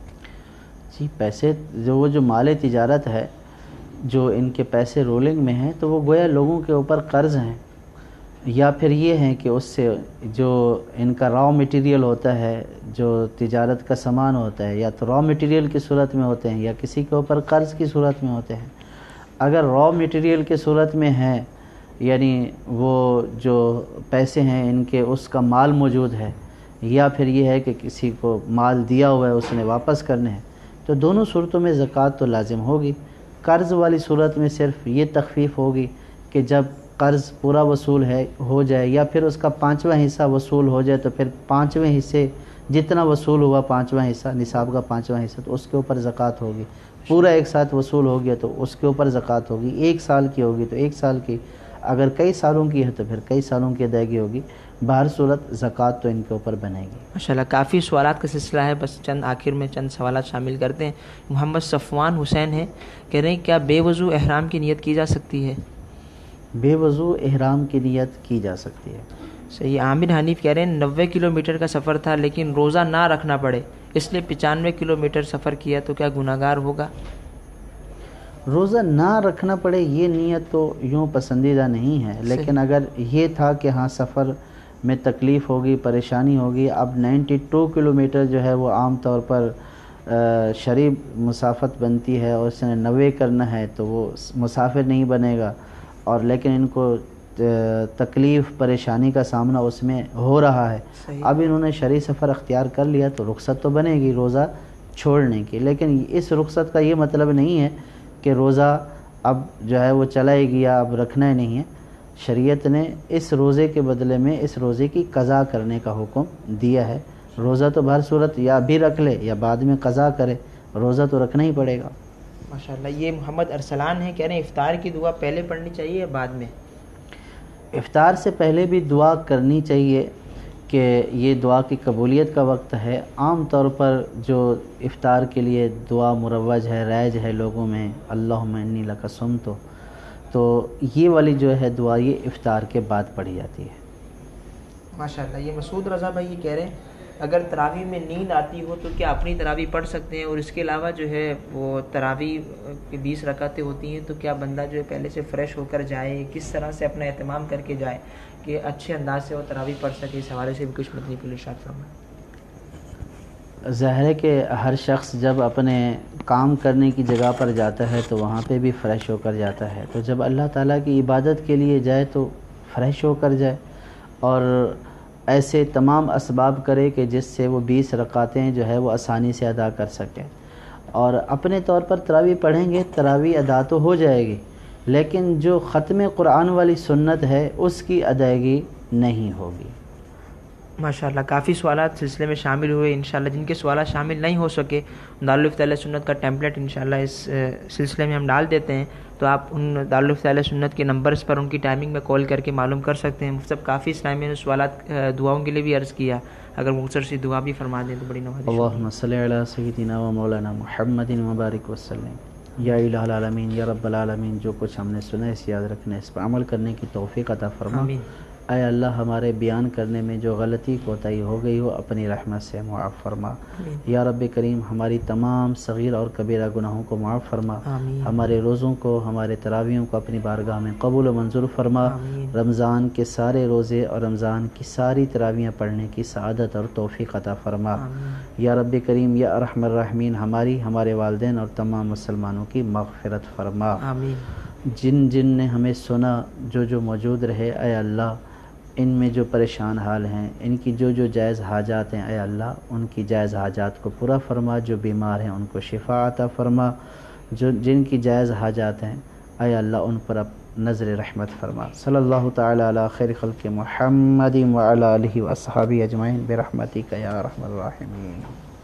جی، پیسے جو وہ جو مال تجارت ہے، جو ان کے پیسے رولنگ میں ہیں تو وہ گویا لوگوں کے اوپر قرض ہیں، یا پھر یہ ہیں کہ اس سے جو ان کا را مٹیریل ہوتا ہے، جو تجارت کا سامان ہوتا ہے، یا تو را مٹیریل کی صورت میں ہوتے ہیں یا کسی کے اوپر قرض کی صورت میں ہوتے ہیں۔ اگر را مٹیریل کی صورت میں ہیں، یعنی وہ جو پیسے ہیں ان کے اس کا مال موجود ہے، یا پھر یہ ہے کہ کسی کو مال دیا ہوا ہے اس نے واپس کرنے ہیں، تو دونوں صورتوں میں زکوٰۃ تو لازم ہوگی۔ قرض والی صورت میں صرف یہ تخفیف ہوگی کہ جب قرض پورا وصول ہے ہو جائے یا پھر اس کا پانچواں حصہ وصول ہو جائے تو پھر پانچویں حصے جتنا وصول ہوا پانچواں حصہ، نصاب کا پانچواں حصہ، تو اس کے اوپر زکوٰۃ ہوگی۔ پورا ایک ساتھ وصول ہو گیا تو اس کے اوپر زکوٰۃ ہوگی۔ ایک سال کی ہوگی تو ایک سال کی، اگر کئی سالوں کی ہے تو پھر کئی سالوں کی ادائیگی ہوگی۔ بہر صورت زکوٰۃ تو ان کے اوپر بنے گی۔ ماشاءاللہ۔ کافی سوالات کا سلسلہ ہے، بس چند آخر میں چند سوالات شامل کرتے ہیں۔ محمد صفوان حسین ہیں، کہہ رہے ہیں کیا بے وضو احرام کی نیت کی جا سکتی ہے؟ بے وضو احرام کی نیت کی جا سکتی ہے۔ صحیح. عامر حنیف کہہ رہے ہیں نوے کلو میٹر کا سفر تھا لیکن روزہ نہ رکھنا پڑے اس لیے پچانوے کلو میٹر سفر کیا تو کیا گناہ گار ہوگا؟ روزہ نہ رکھنا پڑے یہ نیت تو یوں پسندیدہ نہیں ہے، لیکن اگر یہ تھا کہ ہاں سفر میں تکلیف ہوگی، پریشانی ہوگی، اب نائنٹی ٹو کلو میٹر جو ہے وہ عام طور پر شرعی مسافت بنتی ہے اور اس نے نوے کرنا ہے تو وہ مسافر نہیں بنے گا، اور لیکن ان کو تکلیف پریشانی کا سامنا اس میں ہو رہا ہے. اب انہوں نے شرعی سفر اختیار کر لیا تو رخصت تو بنے گی روزہ چھوڑنے کی، لیکن اس رخصت کا یہ مطلب نہیں ہے کہ روزہ اب جو ہے وہ چلا ہی گیا، اب رکھنا ہی نہیں ہے. شریعت نے اس روزے کے بدلے میں اس روزے کی قضا کرنے کا حکم دیا ہے. روزہ تو بہر صورت یا بھی رکھ لے یا بعد میں قضا کرے، روزہ تو رکھنا ہی پڑے گا. ماشاءاللہ. یہ محمد ارسلان ہیں، کہہ رہے ہیں افطار کی دعا پہلے پڑھنی چاہیے یا بعد میں؟ افطار سے پہلے بھی دعا کرنی چاہیے کہ یہ دعا کی قبولیت کا وقت ہے. عام طور پر جو افطار کے لیے دعا مروج ہے، رائج ہے لوگوں میں، اللہم انی لک صمت، تو یہ والی جو ہے دعا یہ افطار کے بعد پڑھی جاتی ہے. ماشاءاللہ. یہ مسعود رضا بھائی یہ کہہ رہے ہیں اگر تراویح میں نیند آتی ہو تو کیا اپنی تراویح پڑھ سکتے ہیں، اور اس کے علاوہ جو ہے وہ تراویح کی بیس رکعتیں ہوتی ہیں تو کیا بندہ جو ہے پہلے سے فریش ہو کر جائے، کس طرح سے اپنا اہتمام کر کے جائے کہ اچھے انداز سے وہ تراویح پڑھ سکے؟ اس حوالے سے بھی کچھ مطلب پولیس ارشاد فرمائیں. ظاہر ہے کہ ہر شخص جب اپنے کام کرنے کی جگہ پر جاتا ہے تو وہاں پہ بھی فریش ہو کر جاتا ہے، تو جب اللہ تعالیٰ کی عبادت کے لیے جائے تو فریش ہو کر جائے اور ایسے تمام اسباب کرے کہ جس سے وہ بیس رکعتیں جو ہے وہ آسانی سے ادا کر سکے. اور اپنے طور پر تراویح پڑھیں گے، تراویح ادا تو ہو جائے گی، لیکن جو ختم قرآن والی سنت ہے اس کی ادائیگی نہیں ہوگی. ماشاءاللہ. کافی سوالات سلسلے میں شامل ہوئے. انشاءاللہ جن کے سوالات شامل نہیں ہو سکے دارالفتہ اہل سنت کا ٹیمپلیٹ انشاءاللہ اس سلسلے میں ہم ڈال دیتے ہیں، تو آپ ان دارالفتہ اہل سنت کے نمبرز پر ان کی ٹائمنگ میں کال کر کے معلوم کر سکتے ہیں. مفتی صاحب کافی اسلامی نے سوالات دعاؤں کے لیے بھی عرض کیا، اگر مختصر سی دعا بھی فرما دیں تو بڑی نوازش ہوگی. اللہم صلی علی سیدنا و مولانا محمد مبارک وسلم. یا الہ العالمین، یا رب العالمین، جو کچھ ہم نے سنا ہے اس یاد رکھنے، اس پر عمل کرنے کی توفیق عطا فرما. آمین. اے اللہ ہمارے بیان کرنے میں جو غلطی کوتاہی ہو گئی ہو اپنی رحمت سے معاف فرما. یا رب کریم ہماری تمام صغیر اور کبیرہ گناہوں کو معاف فرما. ہمارے روزوں کو، ہمارے تراویحوں کو اپنی بارگاہ میں قبول و منظور فرما. رمضان کے سارے روزے اور رمضان کی ساری تراویحیں پڑھنے کی سعادت اور توفیق عطا فرما. یا رب کریم یا ارحم الراحمین ہماری، ہمارے والدین اور تمام مسلمانوں کی مغفرت فرما. جن جن نے ہمیں سنا، جو جو موجود رہے، اے اللہ ان میں جو پریشان حال ہیں، ان کی جو جو جائز حاجات ہیں، اے اللہ ان کی جائز حاجات کو پورا فرما. جو بیمار ہیں ان کو شفا عطا فرما. جو جن کی جائز حاجات ہیں اے اللہ ان پر اب نظر رحمت فرما. صلی اللہ تعالی علی خیر خلق محمد وعلی آلہ واصحابہ اجمعین برحمتک یا ارحم الراحمین.